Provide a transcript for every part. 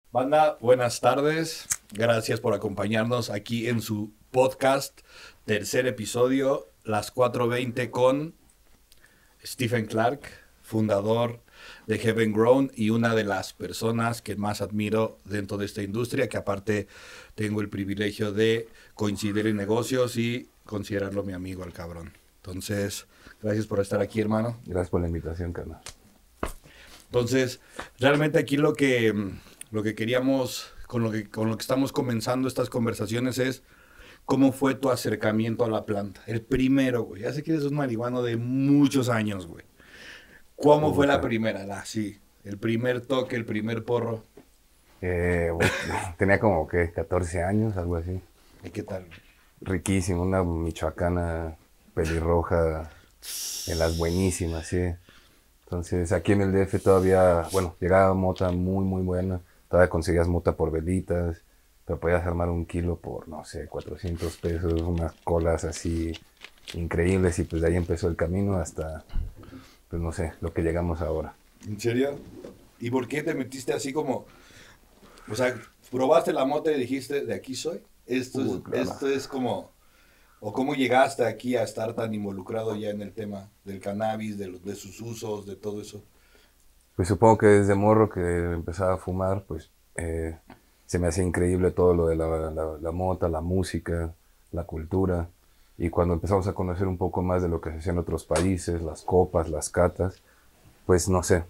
Banda, buenas tardes. Gracias por acompañarnos aquí en su podcast, tercer episodio, las 4:20 con Stephen Clark, fundador de Heaven Grown y una de las personas que más admiro dentro de esta industria, que aparte tengo el privilegio de coincidir en negocios y considerarlo mi amigo al cabrón. Entonces, gracias por estar aquí, hermano. Gracias por la invitación, carnal. Entonces, realmente aquí lo que queríamos, con lo que estamos comenzando estas conversaciones es cómo fue tu acercamiento a la planta. El primero, güey. Ya sé que eres un marihuano de muchos años, güey. ¿Cómo fue la primera? Sí, el primer toque, el primer porro. Bueno, tenía como que 14 años, algo así. ¿Y qué tal? Riquísimo, una michoacana pelirroja, en las buenísimas, sí. Entonces, aquí en el DF todavía, bueno, llegaba mota muy buena. Todavía conseguías mota por velitas, pero podías armar un kilo por, no sé, 400 pesos, unas colas así increíbles. Y pues de ahí empezó el camino hasta, pues no sé, lo que llegamos ahora. ¿En serio? ¿Y por qué te metiste así como, o sea, probaste la mota y dijiste, de aquí soy? Claro. Esto es como, o cómo llegaste aquí a estar tan involucrado ya en el tema del cannabis, de sus usos, de todo eso? Pues supongo que desde morro que empezaba a fumar, pues se me hacía increíble todo lo de la mota, la música, la cultura. Y cuando empezamos a conocer un poco más de lo que se hacía en otros países, las copas, las catas, pues no sé,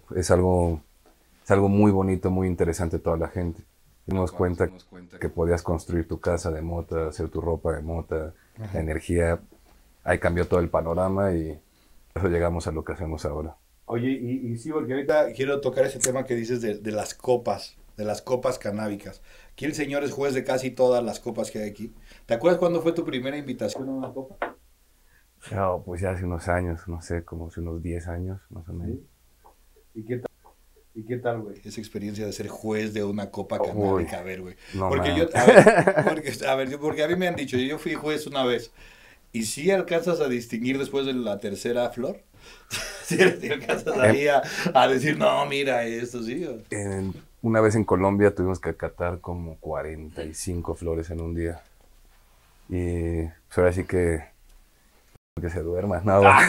es algo muy bonito, muy interesante toda la gente. Nos cuenta que podías construir tu casa de mota, hacer tu ropa de mota, la energía. Ahí cambió todo el panorama y por eso llegamos a lo que hacemos ahora. Oye, y sí, porque ahorita quiero tocar ese tema que dices de las copas canábicas. Aquí el señor es juez de casi todas las copas que hay aquí. ¿Te acuerdas cuándo fue tu primera invitación a una copa? No, pues ya hace unos años, no sé, como hace unos 10 años, más o menos. ¿Sí? ¿Y qué tal? ¿Y qué tal, güey? Esa experiencia de ser juez de una copa Uy, canábica, a ver, güey. no Porque yo, mames. porque a mí me han dicho, yo fui juez una vez. ¿Y si alcanzas a distinguir después de la tercera flor? Si alcanzas Em, ahí a decir, no, mira esto, sí. una vez en Colombia tuvimos que catar como 45 flores en un día. Y pues ahora sí que se duerma, no, güey.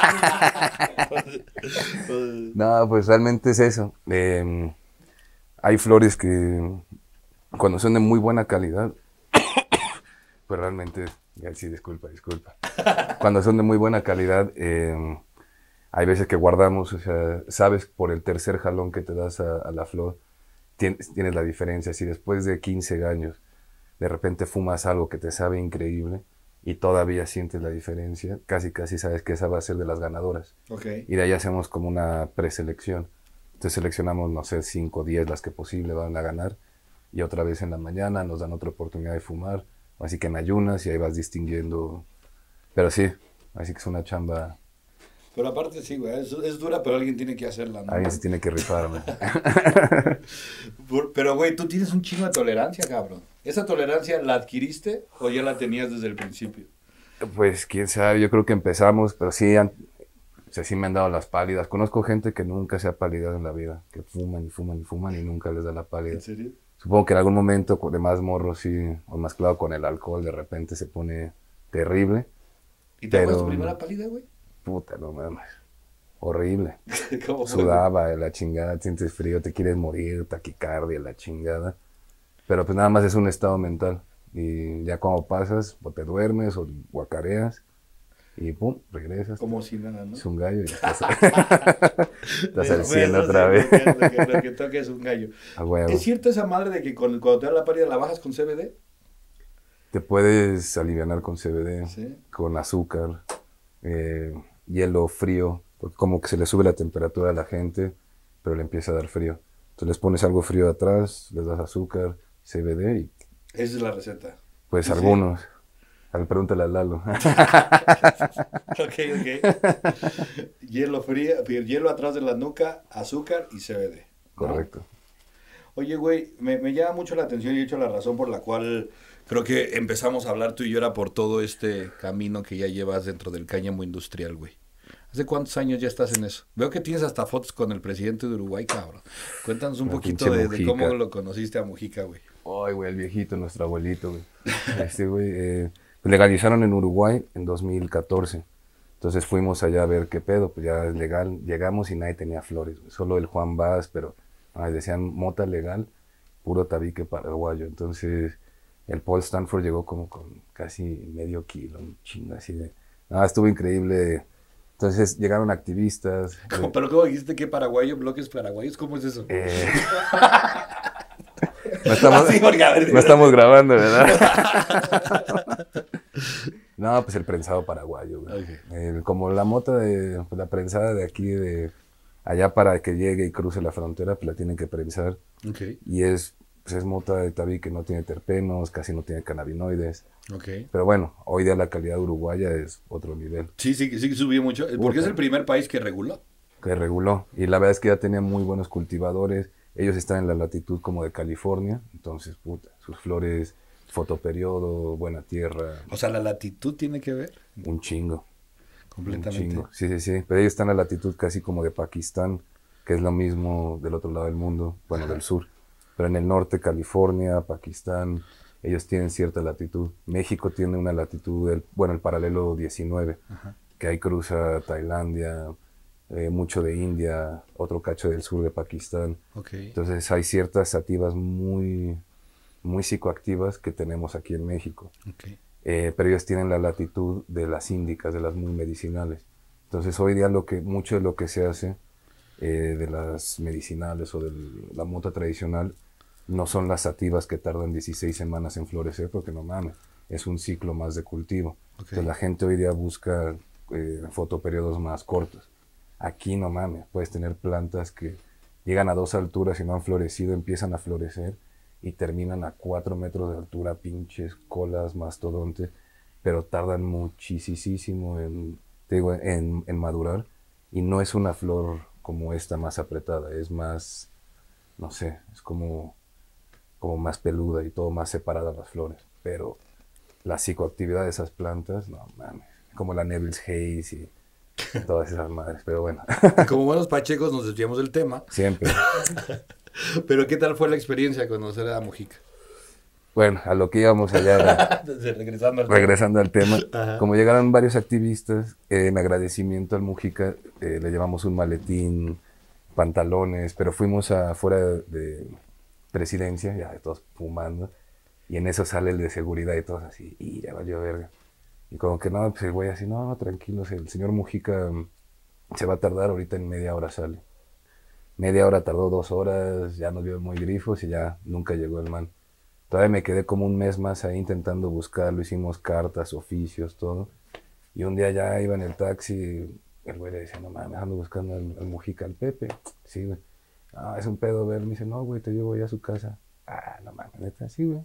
No, pues realmente es eso. Hay flores que cuando son de muy buena calidad, pues realmente, ya, sí, disculpa. Cuando son de muy buena calidad, hay veces que guardamos, o sea, sabes por el tercer jalón que te das a la flor, tienes la diferencia. Si después de 15 años de repente fumas algo que te sabe increíble y todavía sientes la diferencia, casi sabes que esa va a ser de las ganadoras. Ok. Y de ahí hacemos como una preselección. Entonces seleccionamos, no sé, 5 o 10 las que posible van a ganar. Y otra vez en la mañana nos dan otra oportunidad de fumar. Así que en ayunas y ahí vas distinguiendo. Pero sí, así que es una chamba. Pero aparte sí, güey, es dura, pero alguien tiene que hacerla, ¿no? Alguien se tiene que rifar, man. Pero, güey, tú tienes un chingo de tolerancia, cabrón. ¿Esa tolerancia la adquiriste o ya la tenías desde el principio? Pues quién sabe, yo creo que empezamos, pero sí, o sea, sí me han dado las pálidas. Conozco gente que nunca se ha palidado en la vida, que fuman y nunca les da la pálida. ¿En serio? Supongo que en algún momento de más morro, sí, o mezclado con el alcohol, de repente se pone terrible. ¿Y te acuerdas tu Pero, primera pálida, güey? puta, no mames, horrible. ¿Cómo fue, güey? Sudaba, la chingada, sientes frío, te quieres morir, taquicardia, la chingada. Pero pues nada más es un estado mental. Y ya cuando pasas, o te duermes o guacareas y pum, regresas. Como si nada, ¿no? Es un gallo y estás, estás al Después, 100 así, otra vez. lo que toca es un gallo. A huevo. ¿Es cierto esa madre de que cuando te da la pálida la bajas con CBD? Te puedes alivianar con CBD, Sí. con azúcar, hielo frío, porque como que se le sube la temperatura a la gente, pero le empieza a dar frío. Entonces les pones algo frío atrás, les das azúcar, CBD y Esa es la receta. pues Sí. algunos. A ver, pregúntale a Lalo. Ok. Hielo frío, hielo atrás de la nuca, azúcar y CBD, ¿no? Correcto. Oye, güey, me llama mucho la atención y de hecho la razón por la cual creo que empezamos a hablar tú y yo era por todo este camino que ya llevas dentro del cáñamo industrial, güey. ¿Hace cuántos años ya estás en eso? Veo que tienes hasta fotos con el presidente de Uruguay, cabrón. Cuéntanos un La poquito pinche de cómo Mujica. lo conociste a Mujica, güey. Ay, güey, el viejito, nuestro abuelito, güey. Güey, pues legalizaron en Uruguay en 2014. Entonces fuimos allá a ver qué pedo, pues ya es legal. Llegamos y nadie tenía flores, güey. Solo el Juan Vaz, pero decían mota legal, puro tabique paraguayo. Entonces el Paul Stanford llegó como con casi medio kilo, un chingo así de... Estuvo increíble. Entonces llegaron activistas. Pero ¿cómo dijiste que paraguayo, bloques paraguayos? ¿Cómo es eso? No estamos, Sí, porque, a ver, no estamos grabando, ¿verdad? No, pues el prensado paraguayo, güey. Ok. Como la mota de pues, la prensada de aquí, de allá para que llegue y cruce la frontera, pues la tienen que prensar. Ok, Y pues es mota de tabique, no tiene terpenos, casi no tiene cannabinoides. ok. Pero bueno, hoy día la calidad uruguaya es otro nivel, Sí, sí, sí que subió mucho. Porque es Puta. el primer país que reguló. que reguló. Y la verdad es que ya tenía muy buenos cultivadores. Ellos están en la latitud como de California, entonces, puta, sus flores, fotoperiodo, buena tierra, O sea, la latitud tiene que ver un chingo. Un completamente. chingo, sí, sí, sí. Pero ellos están a la latitud casi como de Pakistán, que es lo mismo del otro lado del mundo, bueno, del sur. Pero en el norte, California, Pakistán, ellos tienen cierta latitud. México tiene una latitud, el paralelo 19, que ahí cruza Tailandia, mucho de India, otro cacho del sur de Pakistán. Ok. Entonces hay ciertas sativas muy, muy psicoactivas que tenemos aquí en México. Ok. Pero ellos tienen la latitud de las índicas, de las muy medicinales. Entonces hoy día mucho de lo que se hace de las medicinales o de la mota tradicional no son las sativas que tardan 16 semanas en florecer, porque no mames, es un ciclo más de cultivo. Ok. Entonces la gente hoy día busca fotoperiodos más cortos. Aquí no mames, puedes tener plantas que llegan a 2 alturas y no han florecido, empiezan a florecer y terminan a 4 metros de altura, pinches colas, mastodontes, pero tardan muchísimo en madurar, y no es una flor como esta más apretada, es más, no sé, es como más peluda y todo más separada las flores, pero la psicoactividad de esas plantas, no mames, como la Neville's Haze y todas esas madres, pero bueno, Como buenos pachecos nos desviamos del tema. siempre. Pero ¿qué tal fue la experiencia de conocer a Mujica? Bueno, a lo que íbamos allá era, Regresando al tema. regresando al tema, Ajá. como llegaron varios activistas, en agradecimiento al Mujica, le llevamos un maletín, pantalones, pero fuimos afuera de presidencia, ya todos fumando, y en eso sale el de seguridad y todos así, y ya valió verga. Y como que no, pues el güey así, no, tranquilos, el señor Mujica se va a tardar, ahorita en media hora sale. Media hora tardó, 2 horas, ya nos vio muy grifos y ya nunca llegó el man. Todavía me quedé como un mes más ahí intentando buscarlo, hicimos cartas, oficios, todo. Y un día ya iba en el taxi, el güey le decía, no mames, ando buscando al Mujica, al Pepe. Sí, güey. Ah, es un pedo ver. Me dice, no, güey, te llevo ya a su casa. Ah, no mames, neta, sí, güey.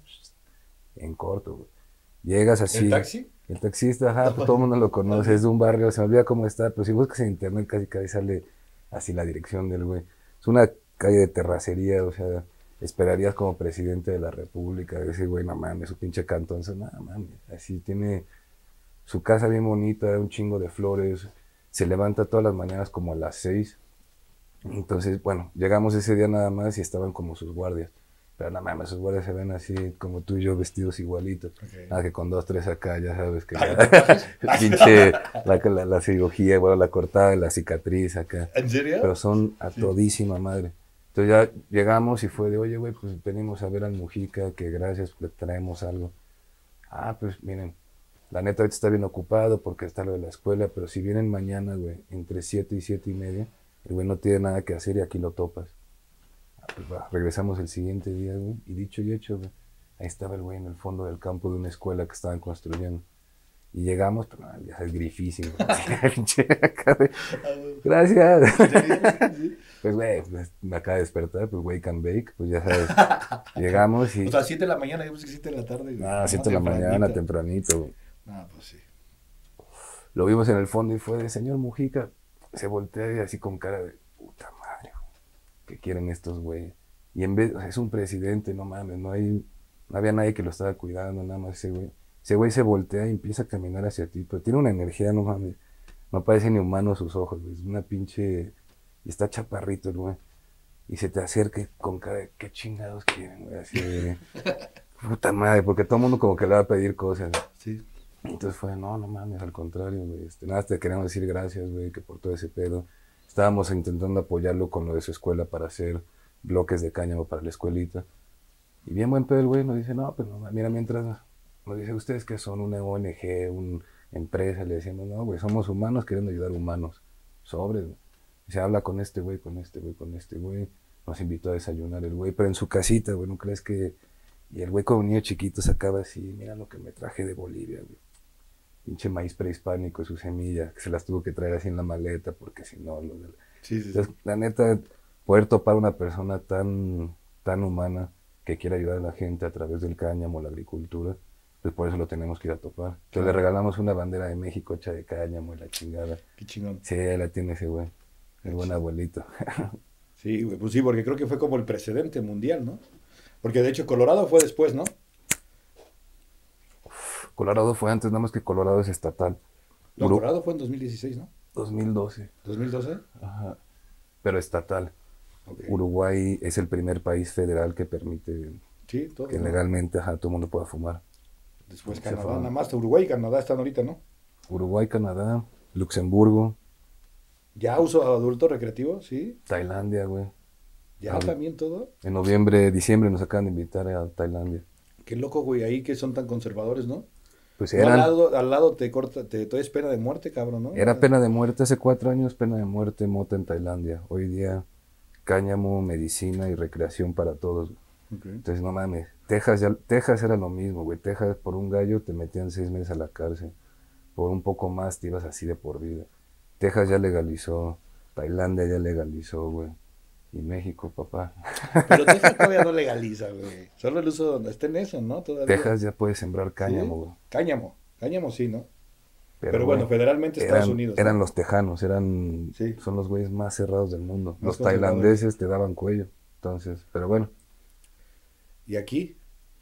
En corto, güey. Llegas así. ¿El taxi? El taxista, ajá, pues todo el mundo lo conoce, es de un barrio, se me olvida cómo está, pero si buscas en internet casi sale así la dirección del güey. Es una calle de terracería, o sea, esperarías como presidente de la república, ese güey, no mames, su pinche cantón, no mames, así tiene su casa bien bonita, un chingo de flores, se levanta todas las mañanas como a las 6. Entonces, bueno, llegamos ese día nada más y estaban como sus guardias. Pero no mames, sus guardias se ven así como tú y yo vestidos igualitos. Ok. Nada que con 2, 3 acá, ya sabes que Ay, ya, pinche la cirugía, bueno, la cortada, la cicatriz acá. ¿En serio? Pero son a todísima madre. Entonces ya llegamos y fue de, oye, güey, pues venimos a ver al Mujica, que gracias, le traemos algo. Ah, pues miren, la neta ahorita está bien ocupado porque está lo de la escuela, pero si vienen mañana, güey, entre 7 y 7:30, el güey no tiene nada que hacer y aquí lo topas. Ah, pues va, regresamos el siguiente día, güey, y dicho y hecho, güey, ahí estaba el güey en el fondo del campo de una escuela que estaban construyendo. Y llegamos, pues, no, ya es grifísimo. Gracias. Pues, güey, pues, me acaba de despertar, pues, wake and bake, pues, ya sabes. Llegamos y... O sea, 7 de la mañana, yo pensé que 7 de la tarde. Ah, 7 de la mañana, tempranito, güey. Ah, pues sí. Lo vimos en el fondo y fue de, señor Mujica, se voltea y así con cara de, puta madre, güey, ¿qué quieren estos güeyes? Y en vez, o sea, es un presidente, no mames, no había nadie que lo estaba cuidando, nada más ese güey. Ese güey se voltea y empieza a caminar hacia ti, pero tiene una energía, no mames, No parece ni humano sus ojos, güey. Es una pinche... Y está chaparrito el güey. Y se te acerca con cara de, ¿qué chingados quieren, güey? Así de... Puta madre, porque todo el mundo como que le va a pedir cosas. Sí. Entonces fue, no mames, al contrario, güey. Nada, te queremos decir gracias, güey, que por todo ese pedo. Estábamos intentando apoyarlo con lo de su escuela para hacer bloques de cáñamo para la escuelita. Y bien buen pedo el güey nos dice, no, pues no, mira, mientras nos dice, ¿ustedes que son una ONG, una empresa? Le decíamos, no, güey, somos humanos queriendo ayudar humanos. Sobres, güey. Y se habla con este güey, con este güey, con este güey. Nos invitó a desayunar el güey, pero en su casita, güey, ¿no crees que...? Y el güey como niño chiquito sacaba así, mira lo que me traje de Bolivia, güey. Pinche maíz prehispánico y su semilla, que se las tuvo que traer así en la maleta, porque si no... Sí, sí, Entonces, sí. la neta, poder topar una persona tan humana que quiere ayudar a la gente a través del cáñamo, la agricultura, pues por eso lo tenemos que ir a topar. Entonces Claro. le regalamos una bandera de México hecha de cáñamo y la chingada. Qué chingón. Sí, ahí la tiene ese güey, el buen chido. abuelito. Sí, güey, pues sí, porque creo que fue como el precedente mundial, ¿no? Porque de hecho Colorado fue después, ¿no? Colorado fue antes, nada más que Colorado es estatal. No, Colorado fue en 2016, ¿no? 2012, ¿2012? ajá, pero estatal. Ok. Uruguay es el primer país federal que permite Sí, todo, que ¿no? legalmente todo el mundo pueda fumar. Después Se Canadá, fueron. nada más. Uruguay y Canadá están ahorita, ¿no? Uruguay, Canadá, Luxemburgo, Ya uso adulto recreativo, sí. Tailandia, güey. Ya Ah, también todo. En noviembre, diciembre nos acaban de invitar a Tailandia. Qué loco, güey, ahí que son tan conservadores, ¿no? Pues No, al lado te corta, te es pena de muerte, cabrón, ¿no? era pena de muerte hace 4 años, pena de muerte, mota en Tailandia. Hoy día, cáñamo, medicina y recreación para todos. Ok. Entonces, no mames, Texas era lo mismo, güey. Texas por un gallo te metían 6 meses a la cárcel. Por un poco más te ibas así de por vida. Texas ya legalizó, Tailandia ya legalizó, güey. Y México, papá. Pero Texas todavía no legaliza, güey. Solo el uso donde está en eso, ¿no? Todavía. Texas ya puede sembrar ¿Sí? cáñamo, güey. Cáñamo sí, ¿no? Pero Pero bueno, güey, federalmente Estados Unidos, ¿no? eran los tejanos, Sí. son los güeyes más cerrados del mundo. Más Los conservadores. tailandeses te daban cuello. Entonces, pero bueno, ¿Y aquí?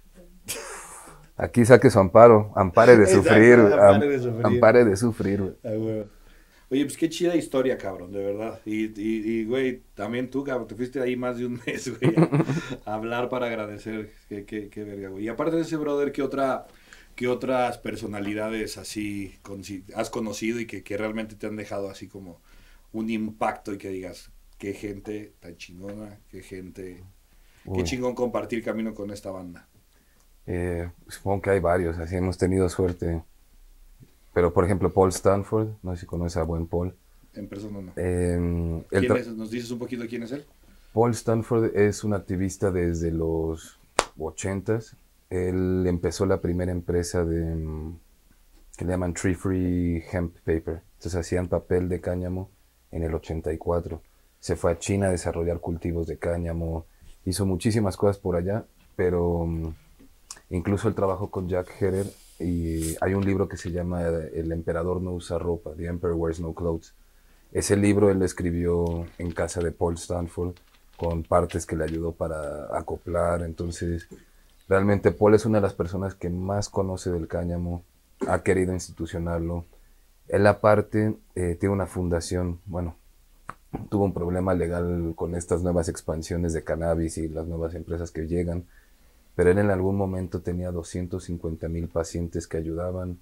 aquí saque su amparo, ampare de Exacto, sufrir, ampare de sufrir. ampare de sufrir, güey. Ah, güey. Oye, pues qué chida historia, cabrón, de verdad. Güey, también tú, cabrón, te fuiste ahí más de un mes, güey, a hablar para agradecer. Qué verga, güey. Y aparte de ese, brother, ¿qué otras personalidades así has conocido y que realmente te han dejado así como un impacto y que digas, qué gente tan chingona, qué Uy. chingón compartir camino con esta banda? Supongo que hay varios, así hemos tenido suerte. Pero, por ejemplo, Paul Stanford, no sé si conoces a buen Paul. En persona no. Él ¿Quién es? ¿Nos dices un poquito quién es él? Paul Stanford es un activista desde los 80s. Él empezó la primera empresa que le llaman Tree Free Hemp Paper. Entonces hacían papel de cáñamo en el 84. Se fue a China a desarrollar cultivos de cáñamo. Hizo muchísimas cosas por allá, pero incluso él trabajó con Jack Herer y hay un libro que se llama El emperador no usa ropa, The Emperor Wears No Clothes. Ese libro él lo escribió en casa de Paul Stanford con partes que le ayudó para acoplar. Entonces, realmente Paul es una de las personas que más conoce del cáñamo, ha querido institucionarlo. Él aparte tiene una fundación, bueno, tuvo un problema legal con estas nuevas expansiones de cannabis y las nuevas empresas que llegan, pero él en algún momento tenía 250,000 pacientes que ayudaban,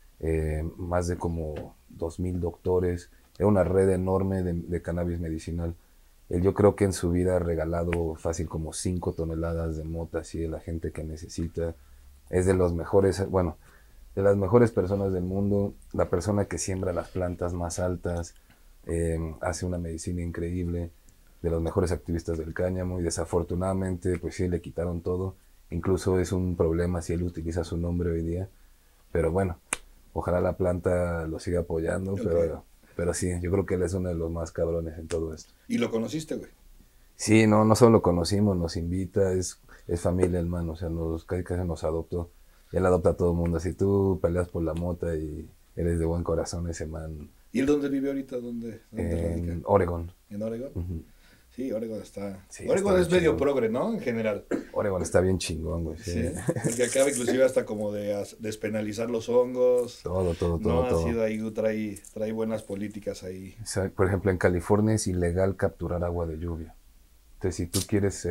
más de como 2,000 doctores, era una red enorme de cannabis medicinal. Él yo creo que en su vida ha regalado fácil como 5 toneladas de mota así de la gente que necesita. Es de los mejores, bueno, de las mejores personas del mundo, la persona que siembra las plantas más altas, hace una medicina increíble, de los mejores activistas del cáñamo y desafortunadamente pues sí le quitaron todo. Incluso es un problema si él utiliza su nombre hoy día, pero bueno, ojalá la planta lo siga apoyando, Okay. pero sí, yo creo que él es uno de los más cabrones en todo esto. ¿Y lo conociste, güey? Sí, no solo lo conocimos, nos invita, es familia, hermano, o sea, casi nos adoptó. Y él adopta a todo el mundo, si tú peleas por la mota y eres de buen corazón, ese man. ¿Y él dónde vive ahorita? ¿Dónde radica? En Oregon. ¿En Oregon? Ujú. Sí, Oregon está... Sí, Oregon está es medio chingón. progre, ¿no? En general. Oregon está bien chingón, güey. Sí. Sí. Porque acaba inclusive hasta como de despenalizar los hongos. Todo, todo, todo, No ha todo. sido ahí, trae buenas políticas ahí. O sea, por ejemplo, en California es ilegal capturar agua de lluvia. Entonces, si tú quieres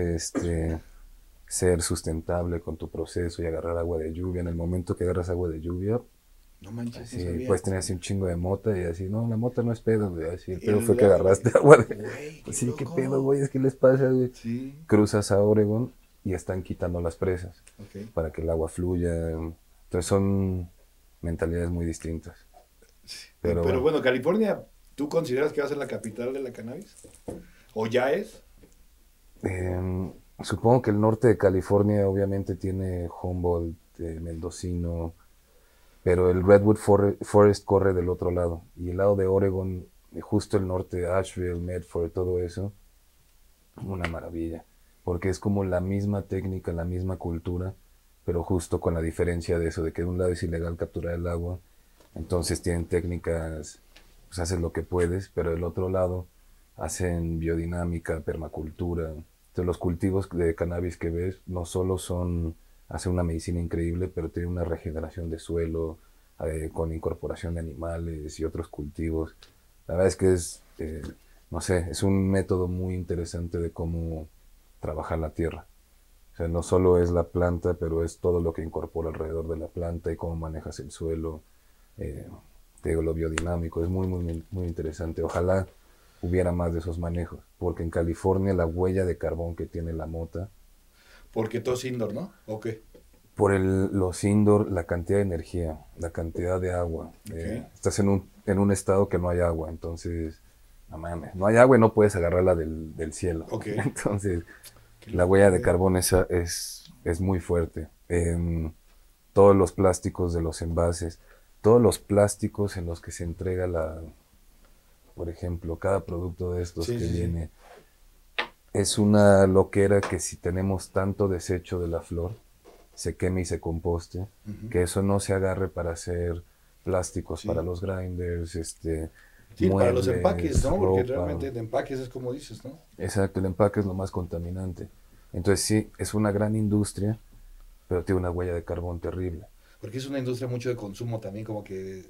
ser sustentable con tu proceso y agarrar agua de lluvia, en el momento que agarras agua de lluvia, No manches, no así sabía. puedes tener así un chingo de mota y así, no, la mota no es pedo, güey. Así, el pedo fue El que agua, agarraste agua de... güey, qué Así, ¿qué loco. pedo, güey? ¿Qué les pasa, güey? Sí, Cruzas a Oregon y están quitando las presas ok. para que el agua fluya. Entonces son mentalidades muy distintas. Pero Pero bueno, bueno, California, ¿tú consideras que va a ser la capital de la cannabis? ¿O ya es? supongo que el norte de California obviamente tiene Humboldt, Mendocino, pero el Redwood Forest corre del otro lado. Y el lado de Oregon, justo el norte, Asheville, Medford, todo eso, una maravilla. Porque es como la misma técnica, la misma cultura, pero justo con la diferencia de eso, de que de un lado es ilegal capturar el agua, entonces tienen técnicas, pues haces lo que puedes, pero del otro lado hacen biodinámica, permacultura. Entonces los cultivos de cannabis que ves no solo hacen una medicina increíble, pero tienen una regeneración de suelo, con incorporación de animales y otros cultivos. La verdad es que no sé, es un método muy interesante de cómo trabajar la tierra. O sea, no solo es la planta, pero es todo lo que incorpora alrededor de la planta y cómo manejas el suelo, eh, te digo, lo biodinámico. Es muy, muy, muy interesante. Ojalá hubiera más de esos manejos, porque en California la huella de carbón que tiene la mota, Porque todo es indoor, ¿no? ¿O qué? por los indoor, la cantidad de energía, la cantidad de agua. Ok. Estás en un estado que no hay agua, entonces, no mames, no hay agua y no puedes agarrarla del cielo. Ok. Entonces, Qué la loco, huella de güey. carbón es muy fuerte. Todos los plásticos de los envases, todos los plásticos en los que se entrega por ejemplo, cada producto de estos Sí, que sí, sí. viene, es una loquera que si tenemos tanto desecho de la flor, se queme y se composte, Ujú. que eso no se agarre para hacer plásticos para Sí. los grinders, Sí, para los empaques, muebles, ¿no? Porque ropa. realmente de empaques es como dices, ¿no? Exacto, el empaque es lo más contaminante. Entonces sí, es una gran industria, pero tiene una huella de carbón terrible. Porque es una industria mucho de consumo también, como que...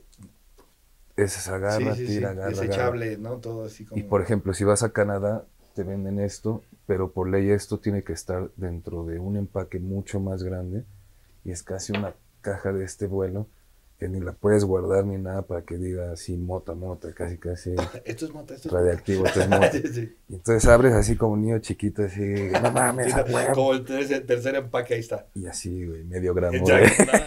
Es Sí, agarra, sí, tira, sí. agarra, agarra. Desechable, ¿no? Todo así Y como... por ejemplo, si vas a Canadá, te venden esto, pero por ley esto tiene que estar dentro de un empaque mucho más grande y es casi una caja de este vuelo que ni la puedes guardar ni nada para que diga así mota, mota, casi, casi Esto es mota, esto es mota. radiactivo, esto es mota. Sí, sí. Y entonces abres así como un niño chiquito, así, no Sí, mames, a no, huevo. como el tercer empaque, ahí está. Y así, güey, medio gramo de Exacto, ¿no?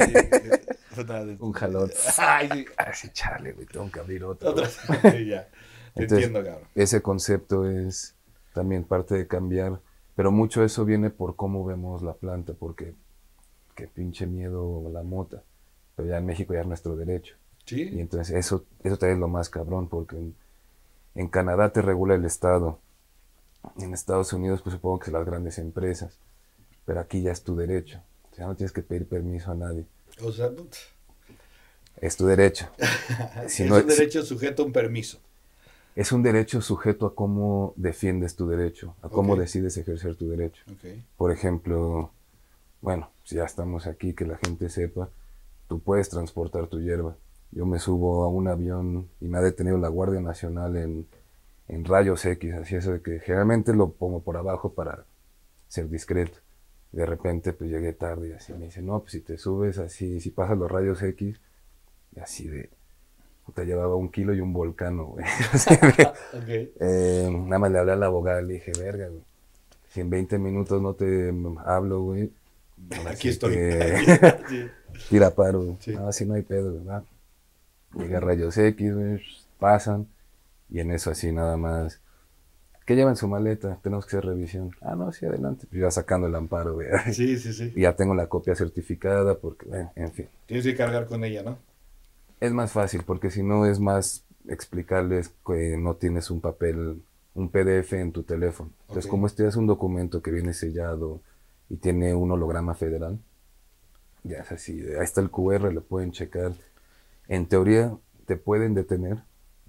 un jalón. Ay, sí. Así, chale, güey, tengo que abrir otro. Otra. Sí, ya. Te Entonces, entiendo, cabrón. ese concepto es también parte de cambiar, pero mucho eso viene por cómo vemos la planta, porque qué pinche miedo la mota, pero ya en México ya es nuestro derecho. Y Sí. entonces eso también es lo más cabrón, porque en Canadá te regula el Estado, en Estados Unidos pues supongo que las grandes empresas, pero aquí ya es tu derecho, ya no tienes que pedir permiso a nadie, O sea, put, es tu derecho. Si es no, un derecho sujeto a un permiso. es un derecho sujeto a cómo defiendes tu derecho, a Ok, cómo decides ejercer tu derecho. ok. Por ejemplo, bueno, si ya estamos aquí, que la gente sepa, tú puedes transportar tu hierba. Yo me subo a un avión y me ha detenido la Guardia Nacional en rayos X, así eso de que generalmente lo pongo por abajo para ser discreto. De repente pues llegué tarde y así me dice, no, pues si te subes así, si pasas los rayos X, y así de, te llevaba 1 kilo y un volcano, güey. Así de, Ok. nada más le hablé a la abogada, le dije, verga, güey, si en 20 minutos no te hablo, güey, ahora Aquí sí estoy. que Sí. tira paro, güey. Sí. No, así no hay pedo, ¿verdad? Llega rayos X, güey, pasan, y en eso así nada más. ¿Qué lleva en su maleta? Tenemos que hacer revisión. Ah, no, sí, adelante. Pues ya sacando el amparo, güey. Sí, sí, sí. Y ya tengo la copia certificada porque, bueno, en fin. Tienes que cargar con ella, ¿no? Es más fácil porque si no es más explicarles que no tienes un papel, un PDF en tu teléfono. Entonces, Ok. como este es un documento que viene sellado y tiene un holograma federal, ya es así. Ahí está el QR, lo pueden checar. En teoría, te pueden detener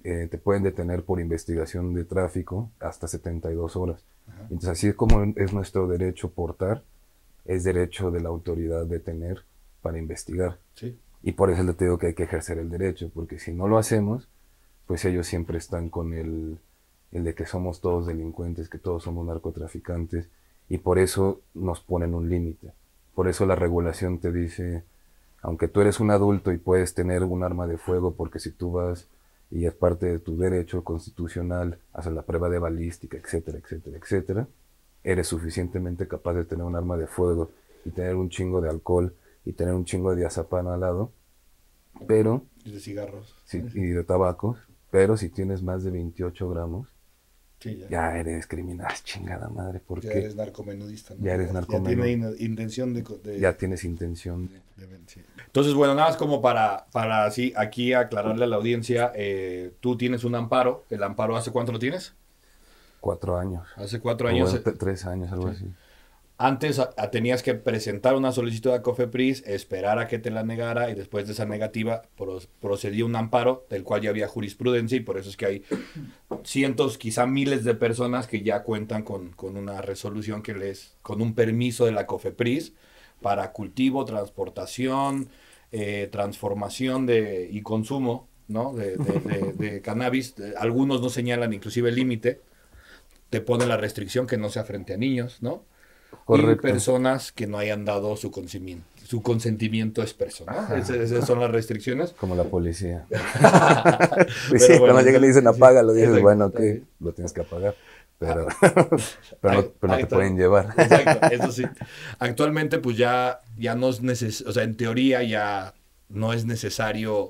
te pueden detener por investigación de tráfico hasta 72 horas. Ajá. Entonces, así es como es nuestro derecho portar, es derecho de la autoridad detener para investigar. Sí. Y por eso te digo que hay que ejercer el derecho, porque si no lo hacemos, pues ellos siempre están con el de que somos todos delincuentes, que todos somos narcotraficantes, y por eso nos ponen un límite. Por eso la regulación te dice, aunque tú eres un adulto y puedes tener un arma de fuego, porque si tú vas y es parte de tu derecho constitucional, haces la prueba de balística, etcétera, etcétera, etcétera, eres suficientemente capaz de tener un arma de fuego y tener un chingo de alcohol y tener un chingo de diazepam al lado, pero... Y de cigarros. Sí, y de tabacos, pero si tienes más de 28 gramos, Sí, ya eres criminal, chingada madre, ya porque eres narcomenudista, ¿no? ya eres narcomenudista. Ya tiene intención de... Ya tienes intención de... Sí. Entonces, bueno, nada más como para así aquí aclararle a la audiencia, tú tienes un amparo. ¿El amparo hace cuánto lo tienes? 4 años. Hace 4 años. Bueno, 3 años, algo así. Antes tenías que presentar una solicitud a COFEPRIS, esperar a que te la negara y después de esa negativa procedía un amparo del cual ya había jurisprudencia y por eso es que hay cientos, quizá miles de personas que ya cuentan con una resolución con un permiso de la COFEPRIS para cultivo, transportación, transformación y consumo, ¿no? de cannabis. Algunos no señalan inclusive el límite, te ponen la restricción que no sea frente a niños, ¿no? Correcto. Y personas que no hayan dado su consentimiento expreso, ¿no? Esas son las restricciones. Como la policía. Pues Pero sí, bueno, cuando llegan y dicen apágalo, dices, exacto, bueno, ok, lo tienes que apagar. Pero, pero no te pueden llevar. Exacto, eso sí. Actualmente, pues ya no es necesario, o sea, en teoría ya no es necesario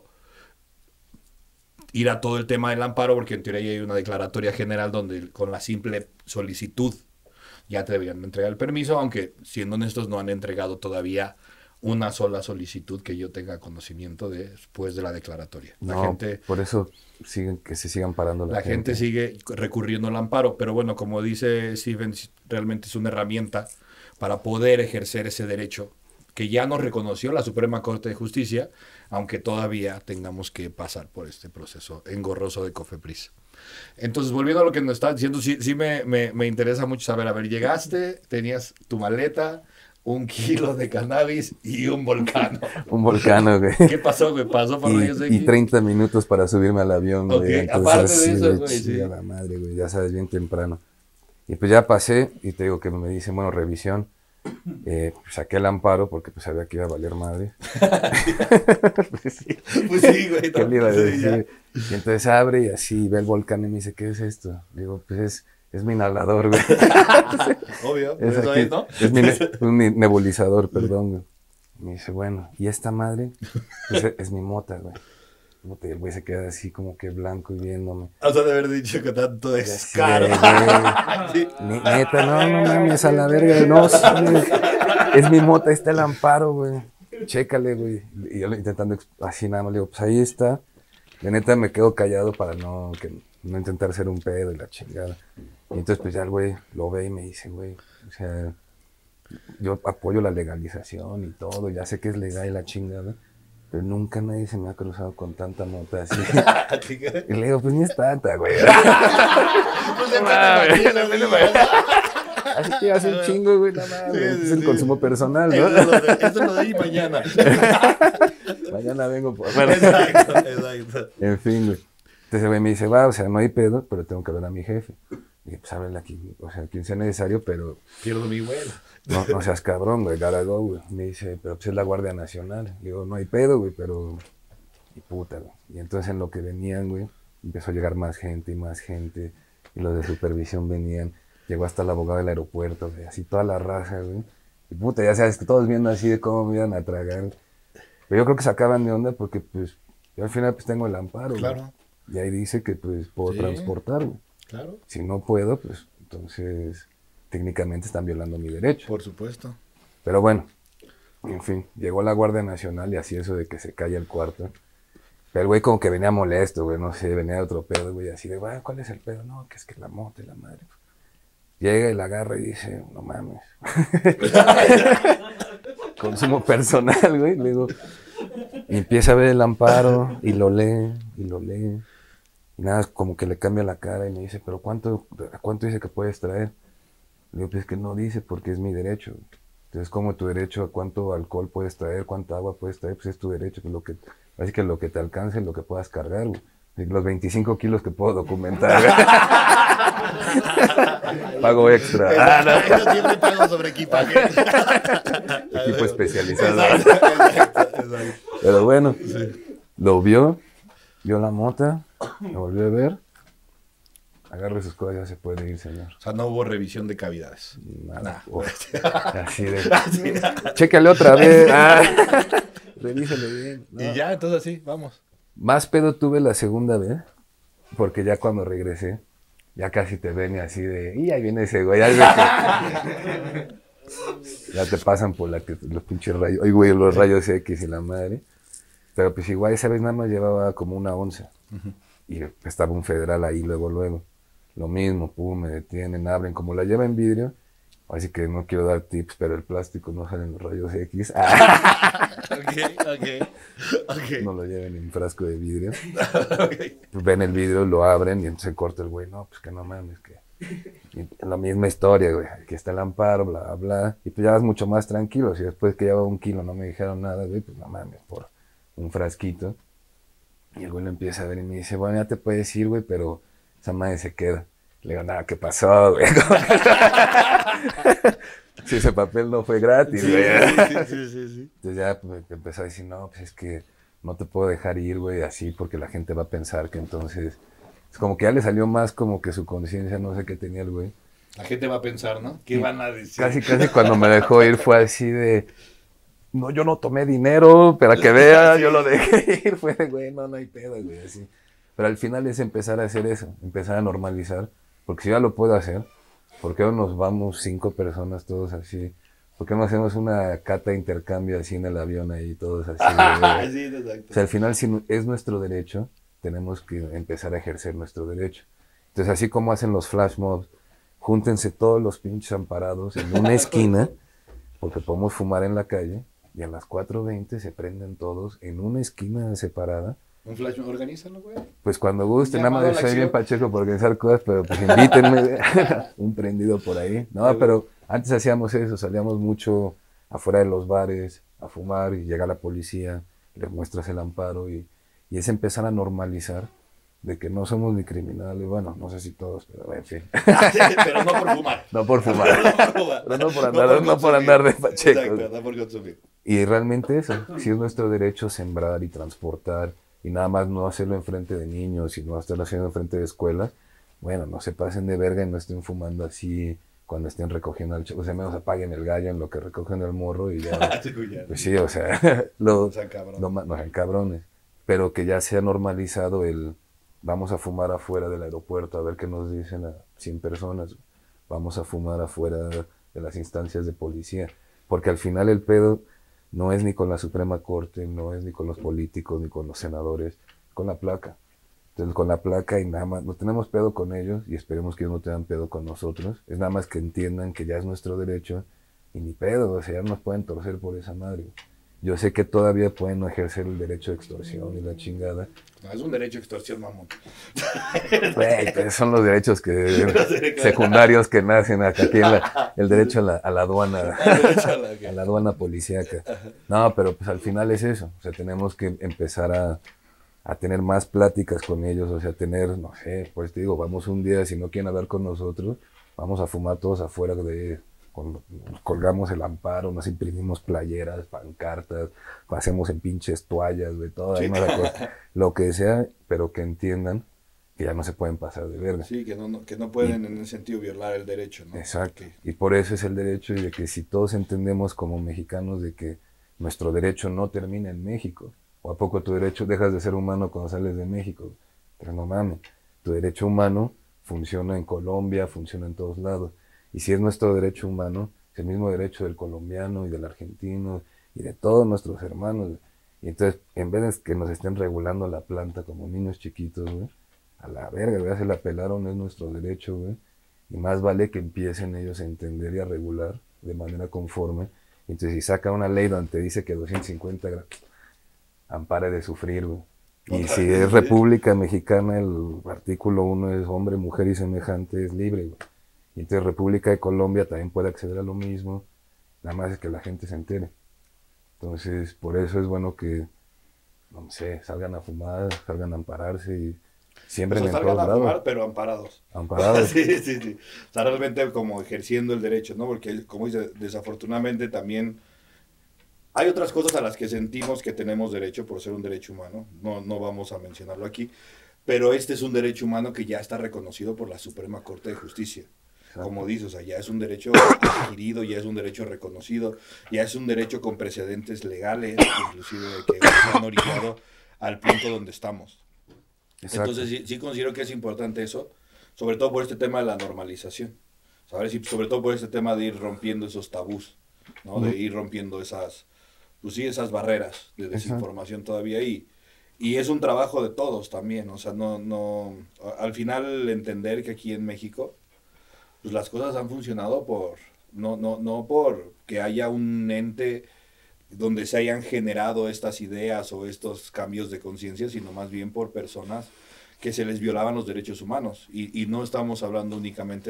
ir a todo el tema del amparo, porque en teoría ya hay una declaratoria general donde con la simple solicitud ya te deberían entregar el permiso, aunque siendo honestos no han entregado todavía una sola solicitud que yo tenga conocimiento después de la declaratoria. La gente, por eso que se sigan parando la gente sigue recurriendo al amparo, pero bueno, como dice Steven, realmente es una herramienta para poder ejercer ese derecho que ya nos reconoció la Suprema Corte de Justicia, aunque todavía tengamos que pasar por este proceso engorroso de COFEPRIS. Entonces, volviendo a lo que nos estás diciendo, sí me interesa mucho saber, a ver, llegaste, tenías tu maleta, 1 kilo de cannabis y un volcán. Un volcán, güey. ¿Qué pasó, güey? Pasó por rayos Y 30 minutos para subirme al avión, güey. Okay. Entonces, Aparte así, de eso, güey, sí. A la madre, güey, ya sabes, bien temprano. Y pues ya pasé y te digo que me dicen, bueno, revisión. Saqué el amparo porque pues sabía que iba a valer madre. Pues sí, güey. ¿Qué le iba a Sí, decir? Y entonces abre y así ve el volcán y me dice, ¿qué es esto? Le digo, pues es mi inhalador, güey. Obvio, es eso aquí, es, ¿no? Es un nebulizador, perdón, güey. Me dice, bueno, ¿y esta madre? Pues es mi mota, güey. Y el güey se queda así como que blanco y viéndome. O sea, de haber dicho que tanto descaro. Sí. Neta, no mames, a la verga, no, sí, es mi mota, ahí está el amparo, güey. Chécale, güey. Y yo intentando así nada más, le digo, pues ahí está. De neta me quedo callado para no intentar ser un pedo y la chingada. Y entonces pues ya el güey lo ve y me dice, güey, o sea, yo apoyo la legalización y todo, ya sé que es legal y la chingada. Pero nunca nadie se me ha cruzado con tanta mota así. Y le digo, pues ni es tanta, güey. Así que hace un chingo, güey, nada más. Es el consumo personal, ¿no? Eso lo de ahí mañana. Mañana vengo por... Bueno. Exacto. En fin, güey. Entonces, güey, me dice, va, o sea, no hay pedo, pero tengo que ver a mi jefe. Y dije, pues háblale aquí, o sea, quien sea necesario, pero... Pierdo mi vuelo. No seas cabrón, güey, gotta go, güey. Me dice, pero pues es la Guardia Nacional. Digo, no hay pedo, güey, pero... Y puta, güey. Y entonces en lo que venían, güey, empezó a llegar más gente y más gente. Y los de supervisión venían. Llegó hasta el abogado del aeropuerto, güey, así toda la raza, güey. Y puta, ya sabes, que todos viendo así de cómo me iban a tragar. Pero yo creo que se acaban de onda porque, pues, yo al final pues tengo el amparo, claro. Güey. Y ahí dice que, pues, puedo transportar, güey. Claro. Si no puedo, pues, entonces, técnicamente están violando mi derecho. Por supuesto. Pero bueno, en fin, llegó la Guardia Nacional y así eso de que se calla el cuarto. Pero el güey como que venía molesto, güey, no sé, venía de otro pedo, güey, así de, güey, ¿cuál es el pedo? No, que es que la moto y la madre. Llega y la agarra y dice, no mames. Consumo personal, güey. Le digo, y empieza a ver el amparo y lo lee, y lo lee. Y nada, como que le cambia la cara y me dice, pero ¿a cuánto dice que puedes traer? Le digo, pues es que no dice porque es mi derecho. Entonces, como tu derecho a cuánto alcohol puedes traer, cuánta agua puedes traer, pues es tu derecho, pues así que lo que te alcance, lo que puedas cargar, güey. Los 25 kilos que puedo documentar. Pago extra. Yo siempre pago sobre equipaje. Equipo especializado. Exacto. Pero bueno, lo vio la mota, me volvió a ver. Agarre sus cosas, ya se puede ir, señor. O sea, no hubo revisión de cavidades. Nada. Así de. Chécale otra vez. Revísale bien. No. Y ya, entonces sí, vamos. Más pedo tuve la segunda vez, porque ya cuando regresé, ya casi te ven y así de, y ahí viene ese güey, ya te pasan por los pinches rayos, oye güey, los rayos X y la madre, pero pues igual esa vez nada más llevaba como una onza, y estaba un federal ahí luego, lo mismo, pum, me detienen, abren, como la lleva en vidrio, así que no quiero dar tips, pero el plástico no sale en los rayos X. Ok. No lo lleven en frasco de vidrio. Pues ven el vidrio, lo abren y entonces se corta el güey. No, pues que no mames, que... Y la misma historia, güey. Aquí está el amparo, bla, bla, bla. Y pues ya vas mucho más tranquilo. Si después que llevaba 1 kilo no me dijeron nada, güey, pues no mames, por un frasquito. Y el güey lo empieza a ver y me dice, bueno, ya te puedes ir, güey, pero esa madre se queda. Le digo, nada, ¿qué pasó, güey? Si ese papel no fue gratis, güey. Sí. Entonces ya pues, empezó a decir, no, pues es que no te puedo dejar ir, güey, así, porque la gente va a pensar que entonces... Es como que ya le salió más como que su conciencia, no sé qué tenía el güey. La gente va a pensar, ¿no? ¿Qué van a decir? Casi cuando me dejó ir fue así de... No, yo no tomé dinero, pero que vea, yo lo dejé ir. Fue de, güey, no hay pedo, güey, así. Pero al final es empezar a hacer eso, empezar a normalizar, porque si ya lo puedo hacer, ¿por qué no nos vamos 5 personas todos así? ¿Por qué no hacemos una cata de intercambio así en el avión ahí, todos así? Sí, exacto. O sea, al final si es nuestro derecho, tenemos que empezar a ejercer nuestro derecho. Entonces, así como hacen los flash mobs, júntense todos los pinches amparados en una esquina, porque podemos fumar en la calle, y a las 4:20 se prenden todos en una esquina separada. ¿Un flash mob? Organízalo, güey. Pues cuando gusten, nada Llamado a más la soy bien acción. pacheco por organizar cosas, pero pues invítenme, un prendido por ahí. No, pero antes hacíamos eso, salíamos mucho afuera de los bares a fumar y llega la policía, le muestras el amparo y es empezar a normalizar de que no somos ni criminales, bueno, no sé si todos, pero en fin. Pero no por fumar. No por fumar, pero no por consumir. andar de pacheco. Exacto, no por consumir. Y realmente eso, si es nuestro derecho sembrar y transportar, y nada más no hacerlo enfrente de niños, sino estarlo haciendo enfrente de escuelas, bueno, no se pasen de verga y no estén fumando así cuando estén recogiendo al o sea, menos apaguen el gallo en lo que recogen el morro y ya, pues sí, o sea, No sean cabrones. no sean cabrones, pero que ya se ha normalizado el vamos a fumar afuera del aeropuerto a ver qué nos dicen a 100 personas, vamos a fumar afuera de las instancias de policía, porque al final el pedo no es ni con la Suprema Corte, no es ni con los políticos, ni con los senadores, con la placa. Entonces con la placa y nada más, no tenemos pedo con ellos y esperemos que ellos no tengan pedo con nosotros. Es nada más que entiendan que ya es nuestro derecho y ni pedo, o sea, ya nos pueden torcer por esa madre. Yo sé que todavía pueden no ejercer el derecho de extorsión y la chingada. No, es un derecho de extorsión, mamón. Güey, pues son los derechos secundarios que nacen acá, aquí el derecho a la aduana, a la aduana policíaca. No, pero pues al final es eso, o sea, tenemos que empezar a tener más pláticas con ellos, o sea, tener, no sé, pues te digo, vamos un día, si no quieren hablar con nosotros, vamos a fumar todos afuera nos colgamos el amparo, nos imprimimos playeras, pancartas, pasemos en pinches toallas, de todo, ahí lo que sea, pero que entiendan que ya no se pueden pasar de verga. Sí, que no pueden en ese sentido violar el derecho, ¿no? Exacto, y por eso es el derecho y de que si todos entendemos como mexicanos de que nuestro derecho no termina en México, o a poco tu derecho dejas de ser humano cuando sales de México, pero no mames, tu derecho humano funciona en Colombia, funciona en todos lados. Y si es nuestro derecho humano, es el mismo derecho del colombiano y del argentino y de todos nuestros hermanos. Y entonces, en vez de que nos estén regulando la planta como niños chiquitos, güey, a la verga, güey, se la pelaron, es nuestro derecho, güey. Y más vale que empiecen ellos a entender y a regular de manera conforme. Entonces, si saca una ley donde te dice que 250 gramos, ampare de sufrir, güey. Y Otra si vez, es sí. República Mexicana, el artículo 1 es hombre, mujer y semejante, es libre, güey. Y entonces República de Colombia también puede acceder a lo mismo, nada más es que la gente se entere. Entonces, por eso es bueno que, no sé, salgan a fumar, salgan a ampararse y O siembren sea, en salgan todos a lados, fumar, pero amparados. amparados. Sí, sí, sí. O sea, realmente como ejerciendo el derecho, ¿no? Porque, como dice, desafortunadamente también hay otras cosas a las que sentimos que tenemos derecho por ser un derecho humano. No, no vamos a mencionarlo aquí. Pero este es un derecho humano que ya está reconocido por la Suprema Corte de Justicia. Como Exacto. dices, o sea, ya es un derecho adquirido, ya es un derecho reconocido, ya es un derecho con precedentes legales, inclusive que nos han orillado al punto donde estamos. Entonces Exacto. sí, sí considero que es importante eso, sobre todo por este tema de la normalización, ¿sabes? Y sobre todo por este tema de ir rompiendo esos tabús, ¿no? De Ujú. ir rompiendo esas, pues sí, esas barreras de Exacto. desinformación todavía ahí. Y es un trabajo de todos también, o sea, al final entender que aquí en México, pues las cosas han funcionado no por que haya un ente donde se hayan generado estas ideas o estos cambios de conciencia, sino más bien por personas que se les violaban los derechos humanos. Y no estamos hablando únicamente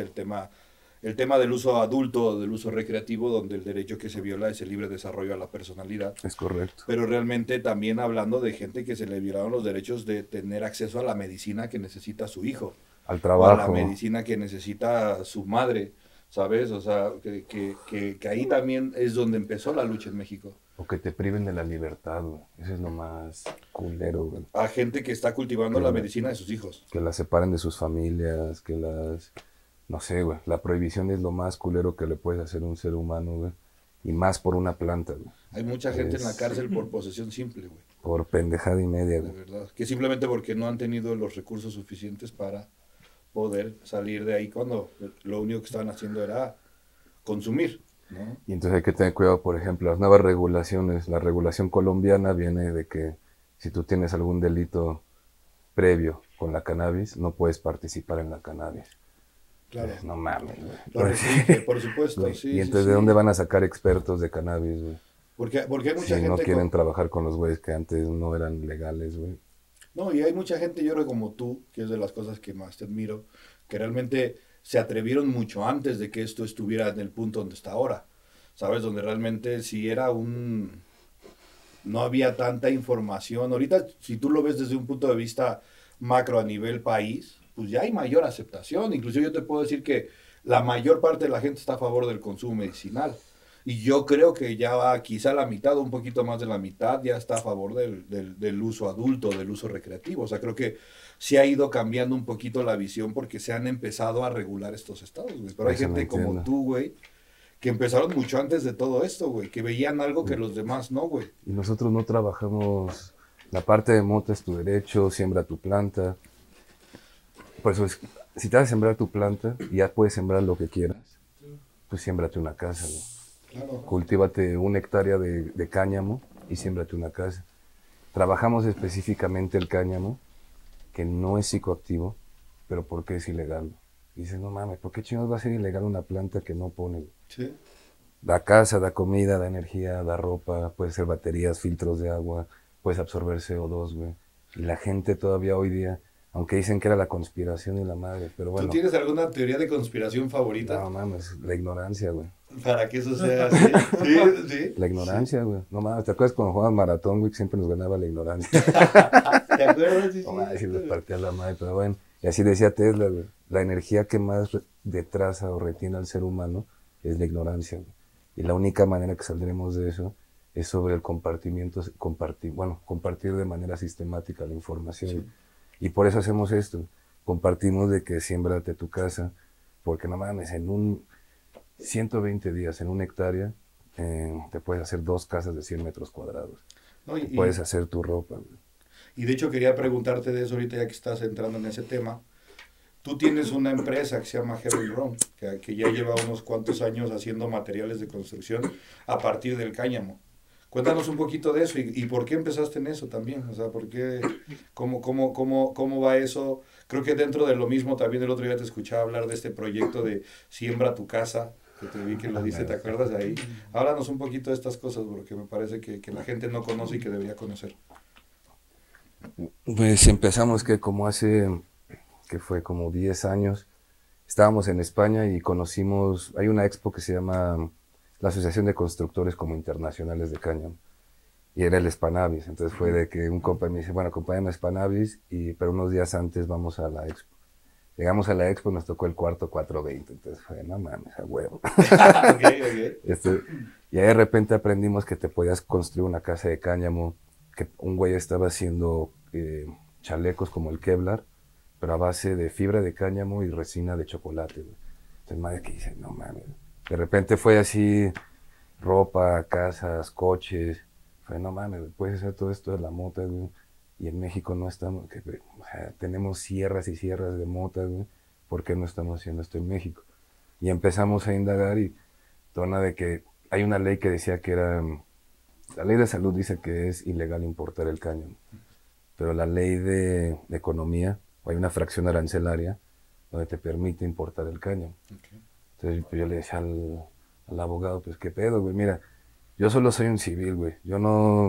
el tema del uso adulto, del uso recreativo, donde el derecho que se viola es el libre desarrollo a la personalidad, Es correcto. pero realmente también hablando de gente que se le violaron los derechos de tener acceso a la medicina que necesita su hijo, Al o a la trabajo, medicina que necesita su madre, ¿sabes? O sea, que ahí también es donde empezó la lucha en México. o que te priven de la libertad, güey. Eso es lo más culero, güey. A gente que está cultivando Que, la la- medicina de sus hijos. que las separen de sus familias, que las... No sé, güey. La prohibición es lo más culero que le puedes hacer a un ser humano, güey. Y más por una planta, güey. Hay mucha gente en la Es cárcel por posesión simple, güey, por pendejada y media, de güey. verdad. Que simplemente porque no han tenido los recursos suficientes para poder salir de ahí cuando lo único que estaban haciendo era consumir, ¿no? Y entonces hay que tener cuidado, por ejemplo, las nuevas regulaciones. La regulación colombiana viene de que si tú tienes algún delito previo con la cannabis, no puedes participar en la cannabis. Claro. No mames, Lo güey. restringe, por supuesto, Güey, y sí, sí, entonces, ¿de dónde sí. van a sacar expertos de cannabis, güey? Porque hay mucha Si no gente quieren con... trabajar con los güeyes que antes no eran legales, güey. No, y hay mucha gente, yo creo como tú, que es de las cosas que más te admiro, que realmente se atrevieron mucho antes de que esto estuviera en el punto donde está ahora. ¿Sabes? Donde realmente si era un... No había tanta información. Ahorita, si tú lo ves desde un punto de vista macro a nivel país, pues ya hay mayor aceptación. Incluso yo te puedo decir que la mayor parte de la gente está a favor del consumo medicinal. Y yo creo que ya va quizá la mitad o un poquito más de la mitad ya está a favor del uso adulto, del uso recreativo. O sea, creo que sí ha ido cambiando un poquito la visión porque se han empezado a regular estos estados, güey. Pero hay Eso no gente como entiendo. tú, güey, que empezaron mucho antes de todo esto, güey, que veían algo que Mm. los demás no, güey. Y nosotros no trabajamos. La parte de mota es tu derecho, siembra tu planta. Por eso es, si te vas a sembrar tu planta y ya puedes sembrar lo que quieras, pues siémbrate una casa, güey. Claro. Cultívate 1 hectárea de cáñamo y siémbrate una casa. Trabajamos específicamente el cáñamo, que no es psicoactivo, pero porque es ilegal. Y dices, no mames, ¿por qué chingados va a ser ilegal una planta que no pone? Sí. Da casa, da comida, da energía, da ropa, puede ser baterías, filtros de agua, puedes absorber CO2, güey. Y la gente todavía hoy día, aunque dicen que era la conspiración y la madre, pero ¿Tú bueno, tienes alguna teoría de conspiración favorita no mames, la ignorancia, güey. para que eso sea así? Sí, sí. La Sí. ignorancia, güey. No mames, ¿te acuerdas cuando jugaban maratón, güey, que siempre nos ganaba la ignorancia? ¿Te acuerdas? Sí, No sí. mames, si nos partía la madre, pero bueno. Y así decía Tesla, güey. La energía que más detrasa o retiene al ser humano es la ignorancia, güey. Y la única manera que saldremos de eso es sobre el compartimiento, compartir de manera sistemática la información. Sí. Y por eso hacemos esto. Compartimos de que siémbrate tu casa, porque no mames, en 120 días, en 1 hectárea, te puedes hacer 2 casas de 100 metros cuadrados. No, Te puedes hacer tu ropa, güey. y de hecho quería preguntarte de eso ahorita ya que estás entrando en ese tema. Tú tienes una empresa que se llama Heaven Grown, que ya lleva unos cuantos años haciendo materiales de construcción a partir del cáñamo. Cuéntanos un poquito de eso y por qué empezaste en eso también. O sea, por qué, cómo va eso. Creo que dentro de lo mismo también el otro día te escuchaba hablar de este proyecto de Siembra tu casa, que te vi que lo dice, ¿te acuerdas de ahí? Háblanos un poquito de estas cosas porque me parece que la gente no conoce y que debería conocer. Pues empezamos que como hace, que fue como 10 años, estábamos en España y conocimos, hay una expo que se llama la Asociación de Constructores como Internacionales de Cáñamo, y era el Spanavis, entonces fue de que un compa me dice, bueno, acompáñame a Spanavis, pero unos días antes vamos a la expo. Llegamos a la expo y nos tocó el cuarto 420, entonces fue, no mames, a huevo. Ok, ok. Y ahí de repente aprendimos que te podías construir una casa de cáñamo, que un güey estaba haciendo chalecos como el Kevlar, pero a base de fibra de cáñamo y resina de chocolate, güey. Entonces, madre que dice, no mames. De repente fue así, ropa, casas, coches. Fue, no mames, puedes hacer todo esto de la mota, güey. Y en México no estamos, o sea, tenemos sierras y sierras de mota, güey. ¿Por qué no estamos haciendo esto en México? Y empezamos a indagar y torna de que hay una ley que decía que era, la ley de salud dice que es ilegal importar el cáñamo, pero la ley de economía, o hay una fracción arancelaria donde te permite importar el cáñamo. Okay. Entonces pues, yo le decía al abogado, pues qué pedo, güey, mira, yo solo soy un civil, güey, yo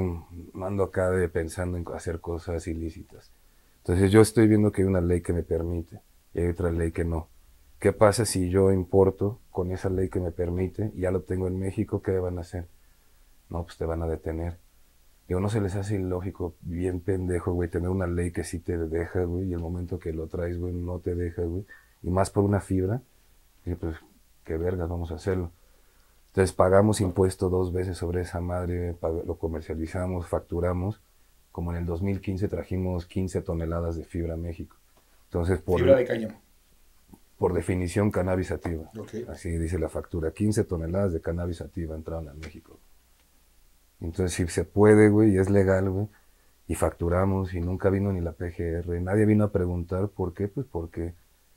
no ando acá pensando en hacer cosas ilícitas. Entonces yo estoy viendo que hay una ley que me permite y hay otra ley que no. ¿Qué pasa si yo importo con esa ley que me permite y ya lo tengo en México? ¿Qué van a hacer? No, pues te van a detener. Digo, no se les hace ilógico, bien pendejo, güey, tener una ley que sí te deja, güey, y el momento que lo traes, güey, no te deja, güey. Y más por una fibra. Y pues, qué vergas, vamos a hacerlo. Entonces pagamos impuesto 2 veces sobre esa madre, lo comercializamos, facturamos. Como en el 2015 trajimos 15 toneladas de fibra a México. Entonces, Fibra de cáñamo. por definición, cannabis sativa. Okay. Así dice la factura. 15 toneladas de cannabis sativa entraron a México. Entonces, si se puede, güey, y es legal, güey, y facturamos, y nunca vino ni la PGR, nadie vino a preguntar por qué, pues porque,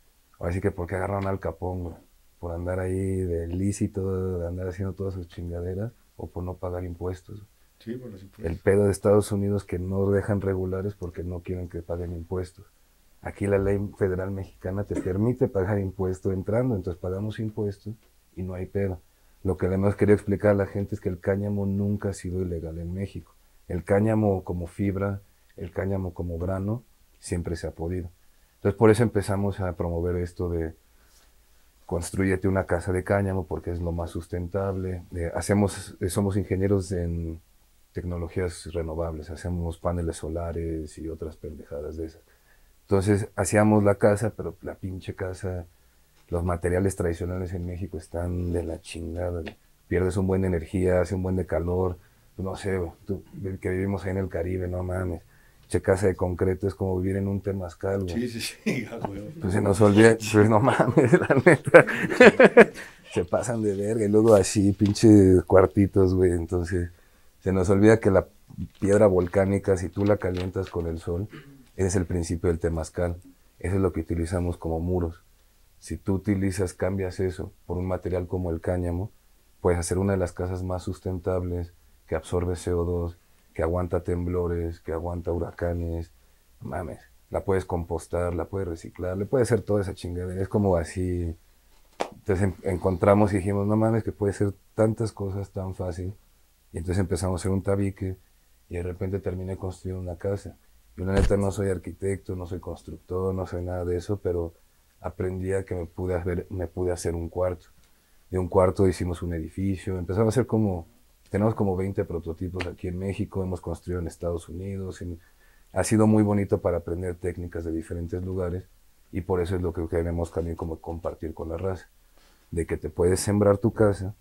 así que porque agarraron al Capón, güey, por andar ahí de ilícito, de andar haciendo todas sus chingaderas, o por no pagar impuestos. Sí, por los impuestos. El pedo de Estados Unidos que no dejan regulares porque no quieren que paguen impuestos. Aquí la ley federal mexicana te permite pagar impuestos entrando, entonces pagamos impuestos y no hay pedo. Lo que además quería explicar a la gente es que el cáñamo nunca ha sido ilegal en México. El cáñamo como fibra, el cáñamo como grano, siempre se ha podido. Entonces por eso empezamos a promover esto de construyete una casa de cáñamo porque es lo más sustentable. Somos ingenieros en tecnologías renovables, hacemos paneles solares y otras pendejadas de esas. Entonces hacíamos la casa, pero la pinche casa, los materiales tradicionales en México están de la chingada. Pierdes un buen de energía, hace un buen de calor. No sé, tú que vivimos ahí en el Caribe, no mames. Che, casa de concreto es como vivir en un temazcal, güey. Sí, sí, sí. Pues se nos olvida, pues no mames, la neta. Se pasan de verga y luego así, pinche cuartitos, güey. Entonces, se nos olvida que la piedra volcánica, si tú la calientas con el sol, ese es el principio del temazcal. Eso es lo que utilizamos como muros. Si tú utilizas, cambias eso por un material como el cáñamo, puedes hacer una de las casas más sustentables, que absorbe CO2, que aguanta temblores, que aguanta huracanes. Mames, la puedes compostar, la puedes reciclar, le puedes hacer toda esa chingadera. Es como así. Entonces encontramos y dijimos, no mames, que puede ser tantas cosas tan fácil. Y entonces empezamos a hacer un tabique y de repente terminé construyendo una casa. Yo la neta no soy arquitecto, no soy constructor, no soy nada de eso, pero aprendí a que me pude hacer un cuarto. De un cuarto hicimos un edificio, empezamos a hacer tenemos como 20 prototipos aquí en México, hemos construido en Estados Unidos, ha sido muy bonito para aprender técnicas de diferentes lugares y por eso es lo que queremos también como compartir con la raza, de que te puedes sembrar tu casa,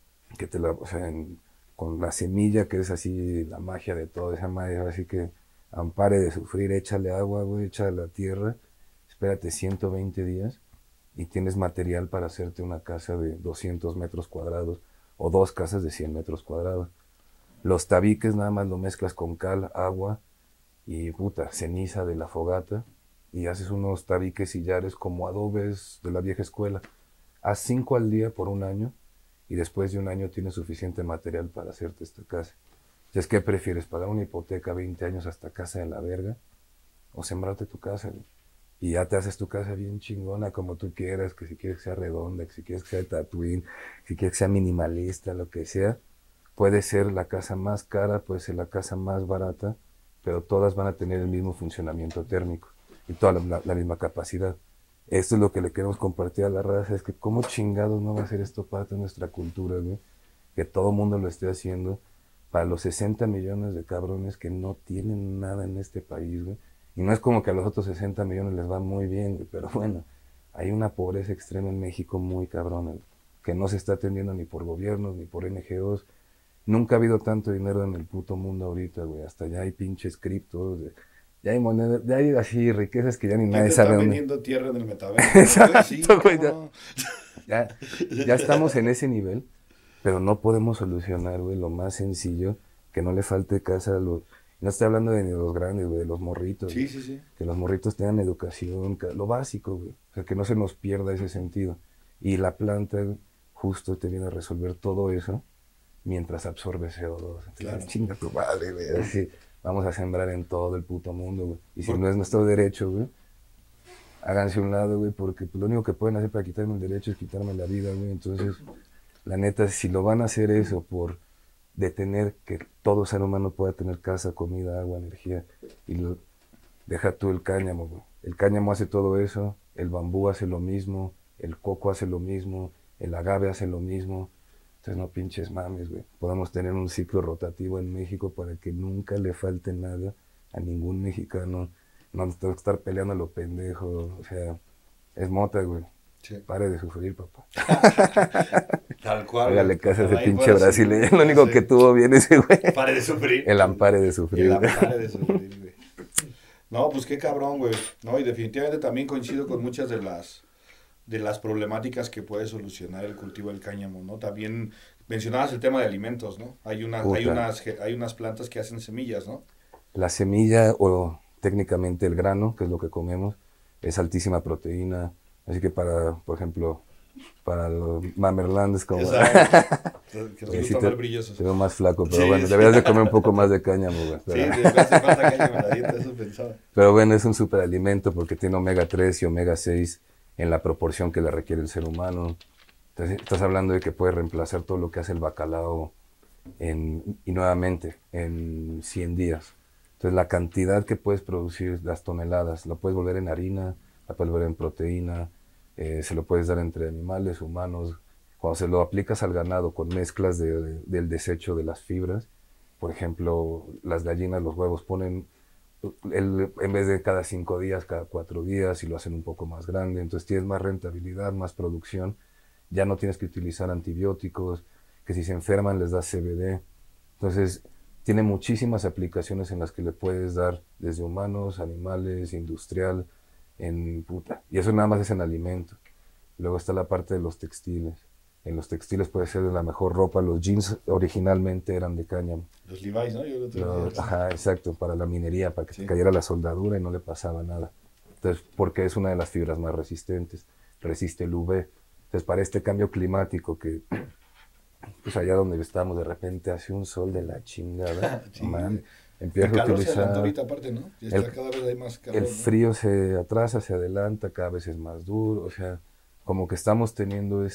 o sea, con la semilla que es así la magia de toda esa madre, así que ampare de sufrir, échale agua, güey, échale la tierra, espérate 120 días y tienes material para hacerte una casa de 200 metros cuadrados o 2 casas de 100 metros cuadrados. Los tabiques nada más lo mezclas con cal, agua y ceniza de la fogata y haces unos tabiques sillares como adobes de la vieja escuela. Haz 5 al día por un año y después de un año tienes suficiente material para hacerte esta casa. Entonces, ¿qué prefieres? ¿Pagar una hipoteca 20 años hasta casa de la verga? ¿O sembrarte tu casa? Güey? Y ya te haces tu casa bien chingona como tú quieras, que si quieres que sea redonda, que si quieres que sea de Tatooine, si quieres que sea minimalista, lo que sea. Puede ser la casa más cara, puede ser la casa más barata, pero todas van a tener el mismo funcionamiento térmico y toda la misma capacidad. Esto es lo que le queremos compartir a la raza, es que cómo chingados no va a ser esto parte de nuestra cultura, güey, que todo el mundo lo esté haciendo para los 60 millones de cabrones que no tienen nada en este país, güey. Y no es como que a los otros 60 millones les va muy bien, güey, pero bueno, hay una pobreza extrema en México muy cabrona, güey, que no se está atendiendo ni por gobiernos, ni por NGOs. Nunca ha habido tanto dinero en el puto mundo ahorita, güey. Hasta ya hay pinches criptos, ya hay monedas, ya hay así riquezas que ya ni Ya nadie te sabe están dónde. vendiendo tierra en el metaverso. Exacto, Sí, güey, ¿cómo no? ya estamos en ese nivel, pero no podemos solucionar, güey, lo más sencillo, que no le falte casa a los... No estoy hablando de ni de los grandes, güey, de los morritos. Sí, Güey. sí, sí. Que los morritos tengan educación, lo básico, güey. O sea, que no se nos pierda ese sentido. Y la planta, güey, justo te viene a resolver todo eso mientras absorbe CO2. Entonces, Claro. chinga tu madre, güey. Así, vamos a sembrar en todo el puto mundo, güey. Y si no es nuestro derecho, güey, háganse a un lado, güey, porque pues, lo único que pueden hacer para quitarme el derecho es quitarme la vida, güey. Entonces, la neta, si lo van a hacer eso por detener que todo ser humano pueda tener casa, comida, agua, energía, y deja tú el cáñamo, güey. El cáñamo hace todo eso, el bambú hace lo mismo, el coco hace lo mismo, el agave hace lo mismo. Entonces no pinches mames, güey. Podemos tener un ciclo rotativo en México para que nunca le falte nada a ningún mexicano. No tengo que estar peleando a lo pendejo. O sea, es mota, güey. Sí. Pare de sufrir, papá. Tal cual. Hágale caso a ese Ojalá y pinche fuera así. brasileño. Lo único que tuvo bien ese güey. Pare de sufrir. El ampare de sufrir. El ampare de sufrir, güey. No, pues qué cabrón, güey. No, y definitivamente también coincido con muchas de las problemáticas que puede solucionar el cultivo del cáñamo, ¿no? También mencionabas el tema de alimentos, ¿no? Hay unas plantas que hacen semillas, ¿no? La semilla, o técnicamente el grano, que es lo que comemos, es altísima proteína. Así que por ejemplo, para los mamerlandes como... Exacto. Que nos Sí, gustan te, más brillosos. te veo más flaco, pero Sí, bueno, sí. deberías de comer un poco más de cáñamo, güey. Sí, te hace falta cáñamo en la dieta, eso pensaba. Pero bueno, es un superalimento porque tiene omega 3 y omega 6 en la proporción que le requiere el ser humano. Entonces, estás hablando de que puede reemplazar todo lo que hace el bacalao y nuevamente en 100 días. Entonces, la cantidad que puedes producir, las toneladas, la puedes volver en harina, la puedes volver en proteína, se lo puedes dar entre animales, humanos. Cuando se lo aplicas al ganado con mezclas del desecho de las fibras, por ejemplo, las gallinas, los huevos ponen en vez de cada 5 días, cada 4 días, y lo hacen un poco más grande, entonces tienes más rentabilidad, más producción, ya no tienes que utilizar antibióticos, que si se enferman les das CBD, entonces tiene muchísimas aplicaciones en las que le puedes dar desde humanos, animales, industrial, y eso nada más es en alimento. Luego está la parte de los textiles. En los textiles puede ser de la mejor ropa. Los jeans originalmente eran de cáñamo. Los Levi's, ¿no? Yo lo tenía. Ajá, exacto, para la minería, para que Sí. se cayera la soldadura y no le pasaba nada. Entonces, porque es una de las fibras más resistentes, resiste el UV. Entonces, para este cambio climático que, pues allá donde estamos, de repente hace un sol de la chingada, Sí. man, El empieza a calor se adelanta utilizar... ahorita aparte, ¿no? Ya está cada vez hay más calor, El ¿no? frío se atrasa, se adelanta, cada vez es más duro, o sea, como que estamos teniendo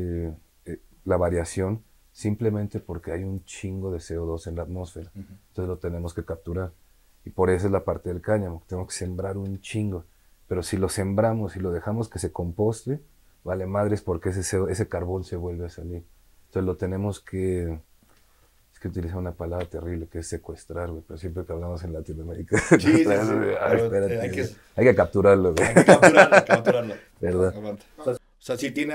la variación simplemente porque hay un chingo de CO2 en la atmósfera. Entonces lo tenemos que capturar. Y por eso es la parte del cáñamo, tenemos que sembrar un chingo. Pero si lo sembramos y lo dejamos que se composte, vale madres porque ese carbón se vuelve a salir. Entonces lo tenemos que... Es que utiliza una palabra terrible que es secuestrar, güey, pero siempre que hablamos en Latinoamérica. Sí, sí, sí. Ay, espérate, Hay que- hay que capturarlo, güey. Hay que capturarlo, capturarlo. ¿Verdad? Aguanta. O sea, sí tiene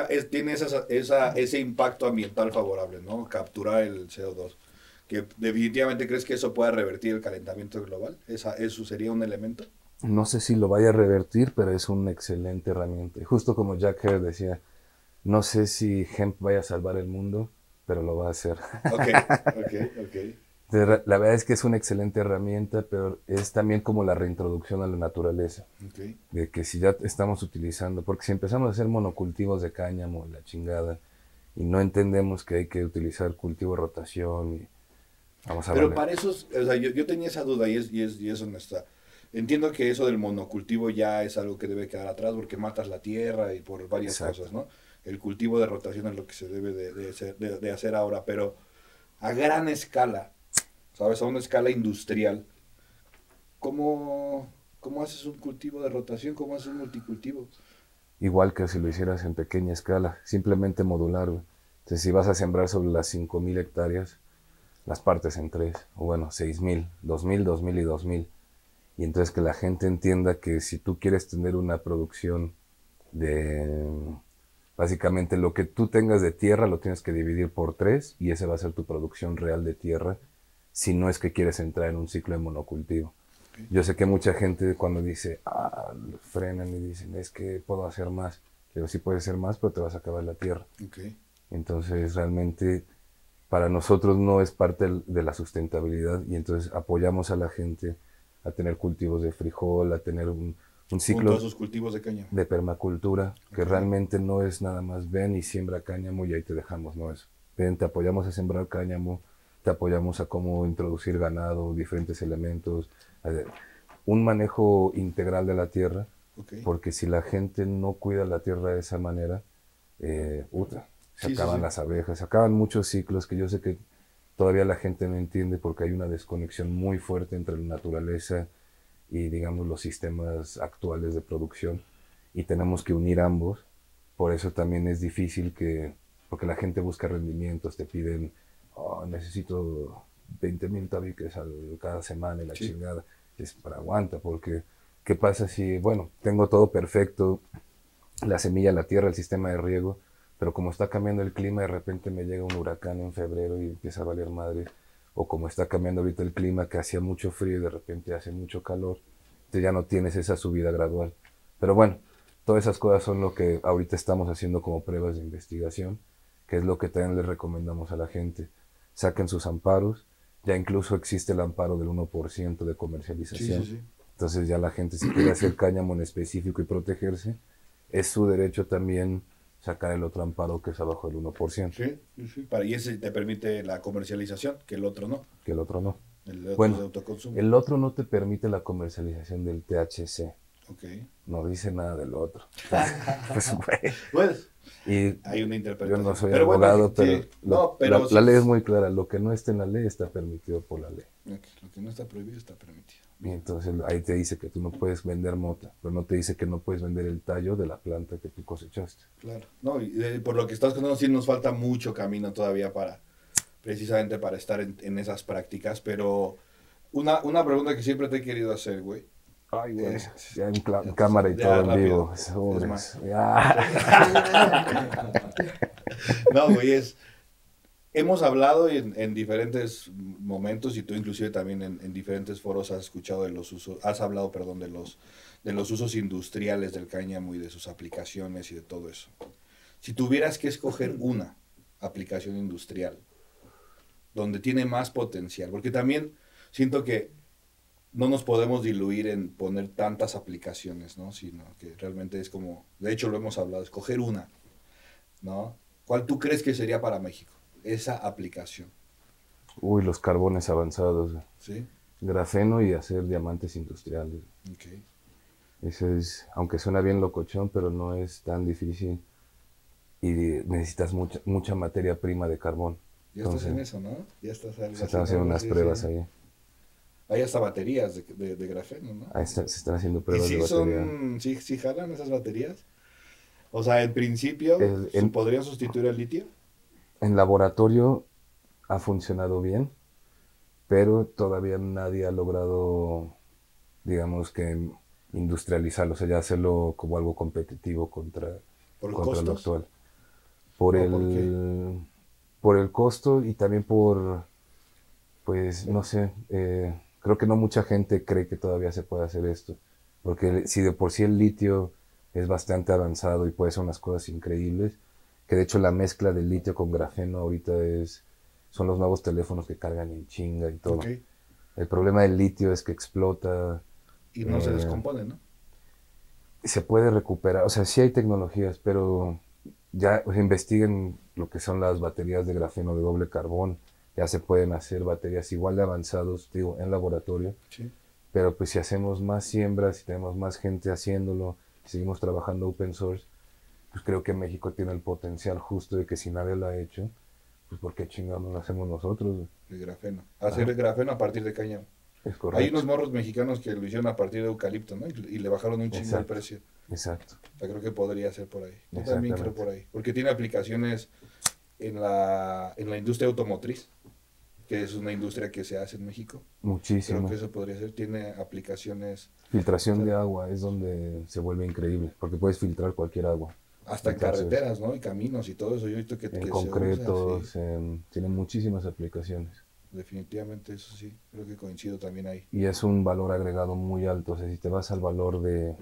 ese impacto ambiental favorable, ¿no? Capturar el CO2. Que definitivamente crees que eso pueda revertir el calentamiento global. ¿Eso sería un elemento? No sé si lo vaya a revertir, pero es una excelente herramienta. Y justo como Jack Herr decía, no sé si hemp vaya a salvar el mundo, pero lo va a hacer. Ok. Entonces, la verdad es que es una excelente herramienta, pero es también como la reintroducción a la naturaleza. Ok. De que si ya estamos utilizando, porque si empezamos a hacer monocultivos de cáñamo, la chingada, y no entendemos que hay que utilizar cultivo de rotación, y vamos a Pero valer. para eso, o sea, yo tenía esa duda y es honesta. Entiendo que eso del monocultivo ya es algo que debe quedar atrás porque matas la tierra y por varias Exacto. cosas, ¿no? El cultivo de rotación es lo que se debe de hacer ahora, pero a gran escala, ¿sabes? A una escala industrial, ¿cómo haces un cultivo de rotación? ¿Cómo haces un multicultivo? Igual que si lo hicieras en pequeña escala, simplemente modular, güey. Entonces, si vas a sembrar sobre las 5,000 hectáreas, las partes en tres, o bueno, 6,000, 2,000, 2,000 y 2,000. Y entonces que la gente entienda que si tú quieres tener una producción de, básicamente lo que tú tengas de tierra lo tienes que dividir por tres y esa va a ser tu producción real de tierra, si no es que quieres entrar en un ciclo de monocultivo. Okay. Yo sé que mucha gente cuando dice, frenan y dicen, es que puedo hacer más. Le digo, sí puedes hacer más, pero te vas a acabar la tierra. Okay. Entonces realmente para nosotros no es parte de la sustentabilidad y entonces apoyamos a la gente a tener cultivos de frijol, a tener un ciclo junto a sus cultivos de cáñamo. de permacultura, que Okay. realmente no es nada más ven y siembra cáñamo y ahí te dejamos, no es. Ven, te apoyamos a sembrar cáñamo, te apoyamos a cómo introducir ganado, diferentes elementos, un manejo integral de la tierra, Okay. porque si la gente no cuida la tierra de esa manera, se acaban las abejas, se acaban muchos ciclos que yo sé que todavía la gente no entiende porque hay una desconexión muy fuerte entre la naturaleza y digamos los sistemas actuales de producción y tenemos que unir ambos. Por eso también es difícil porque la gente busca rendimientos, te piden, necesito 20,000 tabiques cada semana y la chingada. Es para aguanta, porque ¿qué pasa si, bueno, tengo todo perfecto, la semilla, la tierra, el sistema de riego, pero como está cambiando el clima, de repente me llega un huracán en febrero y empieza a valer madre, o como está cambiando ahorita el clima, que hacía mucho frío y de repente hace mucho calor, entonces ya no tienes esa subida gradual. Pero bueno, todas esas cosas son lo que ahorita estamos haciendo como pruebas de investigación, que es lo que también les recomendamos a la gente. Saquen sus amparos, ya incluso existe el amparo del 1% de comercialización. Sí. Entonces ya la gente si quiere hacer cáñamo en específico y protegerse, es su derecho también sacar el otro amparo que es abajo del 1%. Sí. Y ese te permite la comercialización, que el otro no. Que el otro no. El otro Bueno, es de autoconsumo. el otro no te permite la comercialización del THC. Okay. No dice nada del otro. Pues, pues y hay una interpretación. yo no soy pero abogado, bueno, pero la ley es muy clara. Lo que no está en la ley está permitido por la ley. Okay. Lo que no está prohibido está permitido. Y entonces ahí te dice que tú no puedes vender mota, pero no te dice que no puedes vender el tallo de la planta que tú cosechaste. Claro. No, y por lo que estás contando, sí nos falta mucho camino todavía precisamente para estar en esas prácticas, pero una pregunta que siempre te he querido hacer, güey. Ay, güey. Ya en cámara y todo en vivo. Sobres. No, güey, hemos hablado en diferentes momentos y tú inclusive también en diferentes foros has escuchado has hablado, perdón, de los usos industriales del cáñamo y de sus aplicaciones y de todo eso. Si tuvieras que escoger una aplicación industrial donde tiene más potencial, porque también siento que no nos podemos diluir en poner tantas aplicaciones, ¿no? Sino que realmente es como, de hecho lo hemos hablado, escoger una, ¿no? ¿Cuál tú crees que sería para México esa aplicación? Uy, los carbones avanzados. ¿Sí? Grafeno y hacer diamantes industriales. Okay. Eso es, aunque suena bien locochón, pero no es tan difícil. Y necesitas mucha materia prima de carbón. Ya estás en eso, ¿no? Ya estás algo se están haciendo unas pruebas ahí. Hay hasta baterías de grafeno, ¿no? Ahí se están haciendo pruebas de batería. ¿Sí jalan esas baterías? O sea, en principio, ¿podrían sustituir el litio? En laboratorio ha funcionado bien, pero todavía nadie ha logrado, digamos que industrializarlo, o sea, ya hacerlo como algo competitivo contra lo actual. Por el costo y también pues, no sé, creo que no mucha gente cree que todavía se puede hacer esto, porque si de por sí el litio es bastante avanzado y puede ser unas cosas increíbles, que de hecho la mezcla del litio con grafeno ahorita son los nuevos teléfonos que cargan en chinga y todo. Okay. El problema del litio es que explota. Y no se descompone, ¿no? Se puede recuperar, o sea, sí hay tecnologías, pero ya investiguen lo que son las baterías de grafeno de doble carbón, ya se pueden hacer baterías igual de avanzados, digo, en laboratorio, sí. Pero pues si hacemos más siembras, si tenemos más gente haciéndolo, si seguimos trabajando open source, pues creo que México tiene el potencial justo de que si nadie lo ha hecho, pues ¿por qué chingados no lo hacemos nosotros? El grafeno. Hacer el grafeno a partir de cáñamo. Es Hay correcto. unos morros mexicanos que lo hicieron a partir de eucalipto, ¿no? Y le bajaron un chingo el Exacto, precio. exacto, O sea, creo que podría ser por ahí. Yo también creo exactamente. por ahí. Porque tiene aplicaciones en la industria automotriz, que es una industria que se hace en México. Creo que Muchísimo. eso podría ser. Tiene aplicaciones Filtración de agua es donde se vuelve increíble, porque puedes filtrar cualquier agua. hasta en Entonces, carreteras, ¿no? Y caminos y todo eso. Yo he visto en que se usa así. concretos, tiene muchísimas aplicaciones. Definitivamente eso sí. Creo que coincido también ahí. Y es un valor agregado muy alto. O sea, si te vas al valor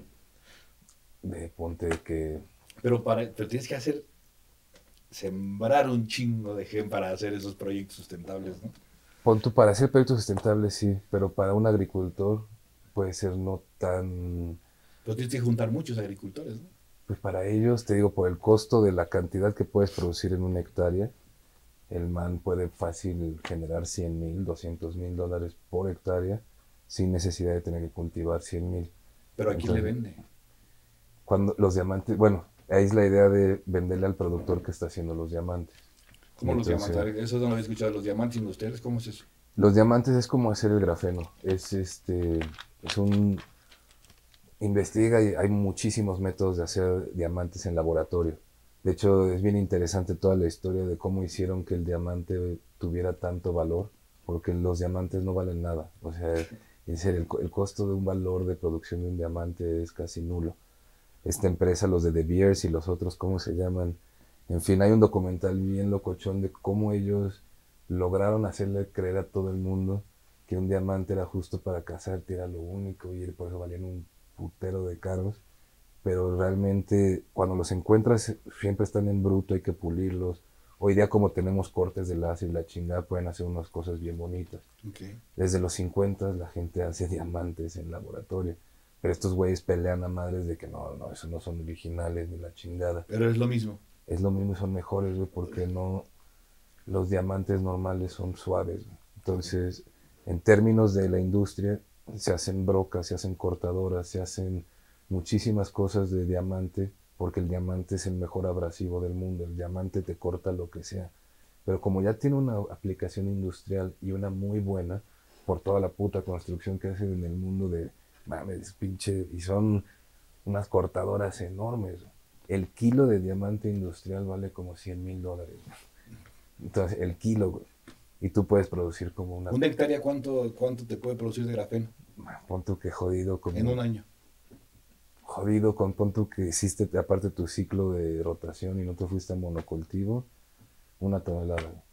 de ponte que, Pero tienes que hacer, sembrar un chingo de gen para hacer esos proyectos sustentables, ¿no? pon tú para hacer proyectos sustentables, sí, pero para un agricultor puede ser no tan, Pero tienes que juntar muchos agricultores, ¿no? pues para ellos, te digo, por el costo de la cantidad que puedes producir en una hectárea, el man puede fácil generar 100,000, $200,000 por hectárea sin necesidad de tener que cultivar 100,000. Pero ¿a quién le Entonces, vende? cuando los diamantes, bueno, ahí es la idea de venderle al productor que está haciendo los diamantes. Y ¿Cómo los diamantes? entonces, Eso no lo había escuchado. ¿Los diamantes industriales? ¿Cómo es eso? los diamantes es como hacer el grafeno. Es un, investiga y hay muchísimos métodos de hacer diamantes en laboratorio. De hecho, es bien interesante toda la historia de cómo hicieron que el diamante tuviera tanto valor, porque los diamantes no valen nada. O sea, en serio, el costo de un valor de producción de un diamante es casi nulo. Esta empresa, los de De Beers y los otros, ¿cómo se llaman? En fin, hay un documental bien locochón de cómo ellos lograron hacerle creer a todo el mundo que un diamante era justo para cazarte, era lo único y por eso valían un putero de caros. Pero realmente cuando los encuentras siempre están en bruto, hay que pulirlos. Hoy día como tenemos cortes de láser y la chingada pueden hacer unas cosas bien bonitas. Okay. Desde los 50 la gente hace diamantes en laboratorio. Pero estos güeyes pelean a madres de que no, no, esos no son originales ni la chingada. Pero es lo mismo. Es lo mismo, son mejores, güey, porque no, los diamantes normales son suaves, güey. Entonces, en términos de la industria, se hacen brocas, se hacen cortadoras, se hacen muchísimas cosas de diamante, porque el diamante es el mejor abrasivo del mundo. El diamante te corta lo que sea. Pero como ya tiene una aplicación industrial y una muy buena, por toda la puta construcción que hacen en el mundo de, mames, pinche, y son unas cortadoras enormes. El kilo de diamante industrial vale como $100,000. Entonces, el kilo, güey. Y tú puedes producir como una, ¿Una hectárea cuánto te puede producir de grafeno? pon tú que jodido, En un como, año. jodido con pon tú que hiciste aparte tu ciclo de rotación y no te fuiste a monocultivo, 1 tonelada, güey.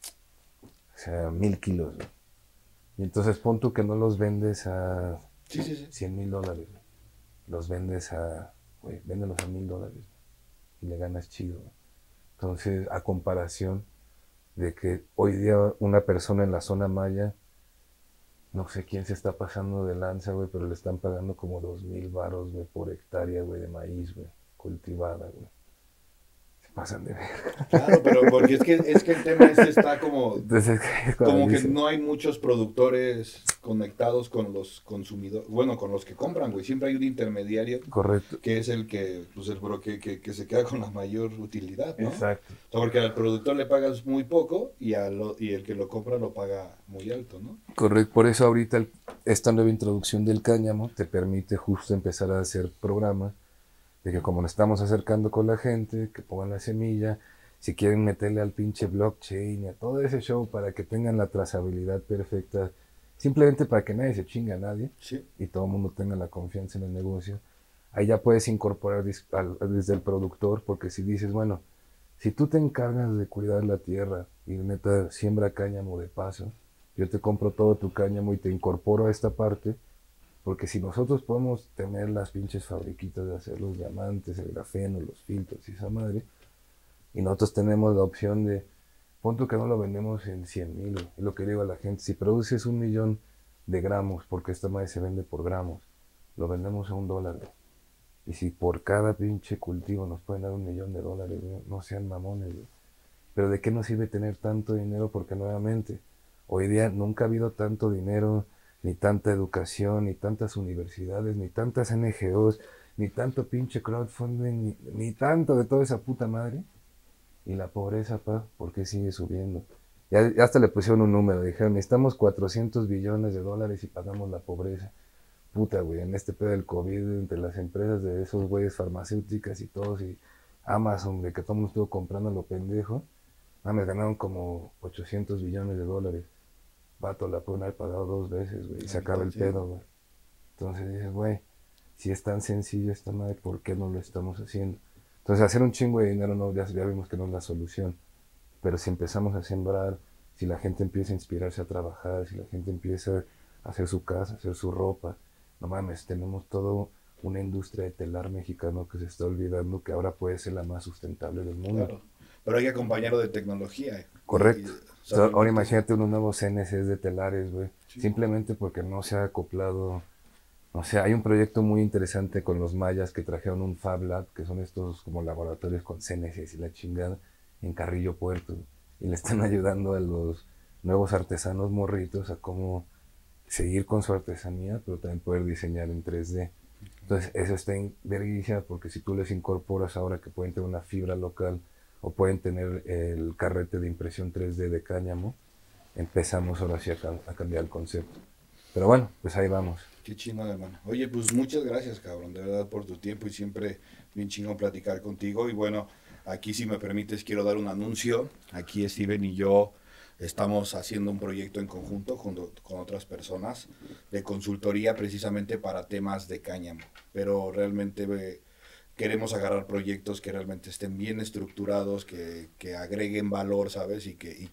O sea, 1,000 kilos, güey. Y entonces pon tú que no los vendes a Sí, sí, sí. $100,000, güey. Los vendes a, güey, véndelos a $1,000 y le ganas chido, güey. Entonces, a comparación de que hoy día una persona en la zona maya, no sé quién se está pasando de lanza, güey, pero le están pagando como 2,000 varos, güey, por hectárea, güey, de maíz, güey, cultivada, güey. Se pasan de ver. Claro, pero porque es que el tema este está Entonces, cuando como que dice, no hay muchos productores conectados con los consumidores, bueno, con los que compran, güey. Siempre hay un intermediario correcto, que es el que, pues el bro que se queda con la mayor utilidad, ¿no? O exacto, sea, porque al productor le pagas muy poco y el que lo compra lo paga muy alto, ¿no? correcto. Por eso ahorita esta nueva introducción del cáñamo te permite justo empezar a hacer programas de que como nos estamos acercando con la gente, que pongan la semilla, si quieren meterle al pinche blockchain y a todo ese show para que tengan la trazabilidad perfecta, simplemente para que nadie se chingue a nadie Sí. y todo el mundo tenga la confianza en el negocio, ahí ya puedes incorporar desde el productor, porque si dices, bueno, si tú te encargas de cuidar la tierra y neta siembra cáñamo de paso, yo te compro todo tu cáñamo y te incorporo a esta parte, porque si nosotros podemos tener las pinches fabriquitas de hacer los diamantes, el grafeno, los filtros y esa madre, y nosotros tenemos la opción de, punto que no lo vendemos en 100,000, es lo que digo a la gente, si produces 1,000,000 de gramos, porque esta madre se vende por gramos, lo vendemos a $1. Y si por cada pinche cultivo nos pueden dar $1,000,000, no sean mamones, güey. Pero ¿de qué nos sirve tener tanto dinero? Porque nuevamente, hoy día nunca ha habido tanto dinero, ni tanta educación, ni tantas universidades, ni tantas NGOs, ni tanto pinche crowdfunding, ni tanto de toda esa puta madre. Y la pobreza, pa, ¿por qué sigue subiendo? Ya hasta le pusieron un número, dijeron, necesitamos 400 billones de dólares y pagamos la pobreza. Puta, güey, en este pedo del COVID, entre las empresas de esos güeyes farmacéuticas y todos, y Amazon, de que todo el mundo estuvo comprando lo pendejo, me ganaron como 800 billones de dólares. Vato, la pueden haber pagado 2 veces, güey, y se acaba el pedo, güey. Entonces dices, güey, si es tan sencillo esta madre, ¿por qué no lo estamos haciendo? Entonces hacer un chingo de dinero, no, ya vimos que no es la solución. Pero si empezamos a sembrar, si la gente empieza a inspirarse a trabajar, si la gente empieza a hacer su casa, a hacer su ropa, no mames, tenemos todo una industria de telar mexicano que se está olvidando que ahora puede ser la más sustentable del mundo. Claro. Pero hay que acompañarlo de tecnología. Correcto. O sea, Ahora imagínate unos nuevos CNCs de telares, güey. Sí. Simplemente porque no se ha acoplado. O sea, hay un proyecto muy interesante con los mayas que trajeron un Fab Lab, que son estos como laboratorios con CNCs y la chingada, en Carrillo Puerto. Y le están ayudando a los nuevos artesanos morritos a cómo seguir con su artesanía, pero también poder diseñar en 3D. Entonces, eso está en vergüenza porque si tú les incorporas ahora que pueden tener una fibra local o pueden tener el carrete de impresión 3D de cáñamo, empezamos ahora sí a cambiar el concepto. Pero bueno, pues ahí vamos. Qué chingón, hermano. Oye, pues muchas gracias, cabrón, de verdad, por tu tiempo y siempre bien chingón platicar contigo. Y bueno, aquí si me permites quiero dar un anuncio. Aquí Steven y yo estamos haciendo un proyecto en conjunto con otras personas de consultoría precisamente para temas de cáñamo. Pero realmente queremos agarrar proyectos que realmente estén bien estructurados, que agreguen valor, ¿sabes?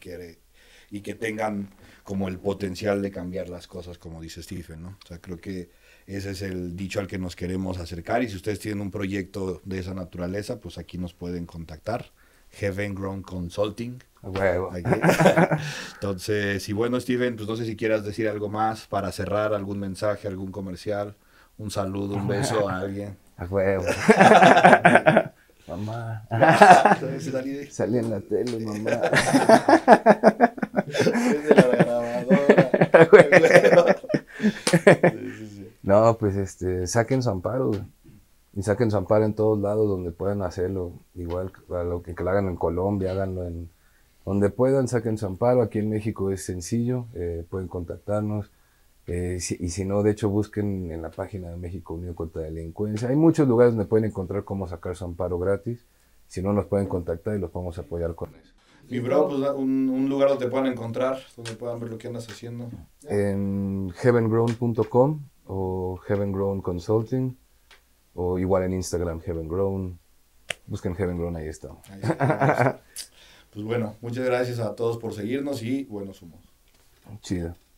Y que tengan como el potencial de cambiar las cosas, como dice Stephen, ¿no? O sea, creo que ese es el dicho al que nos queremos acercar y si ustedes tienen un proyecto de esa naturaleza, pues aquí nos pueden contactar. Heaven Grown Consulting. A huevo. Entonces, y bueno, Steven, pues no sé si quieras decir algo más para cerrar, algún mensaje, algún comercial, un saludo, un beso a alguien. A huevo. Mamá. Salí en la tele, mamá. Es de la grabadora. No, pues saquen su amparo, güey. Y saquen su amparo en todos lados donde puedan hacerlo. Igual a lo que lo hagan en Colombia, háganlo en donde puedan, saquen su amparo. Aquí en México es sencillo, pueden contactarnos. Y si no, de hecho, busquen en la página de México Unido contra la Delincuencia. Hay muchos lugares donde pueden encontrar cómo sacar su amparo gratis. Si no, nos pueden contactar y los podemos apoyar con eso. Mi bro, pues un lugar donde te puedan encontrar, donde puedan ver lo que andas haciendo. En heavengrown.com o Heavengrown Consulting o igual en Instagram Heavengrown. Busquen Heavengrown, ahí estamos. Ahí está. Pues bueno, muchas gracias a todos por seguirnos y bueno, somos. Chido.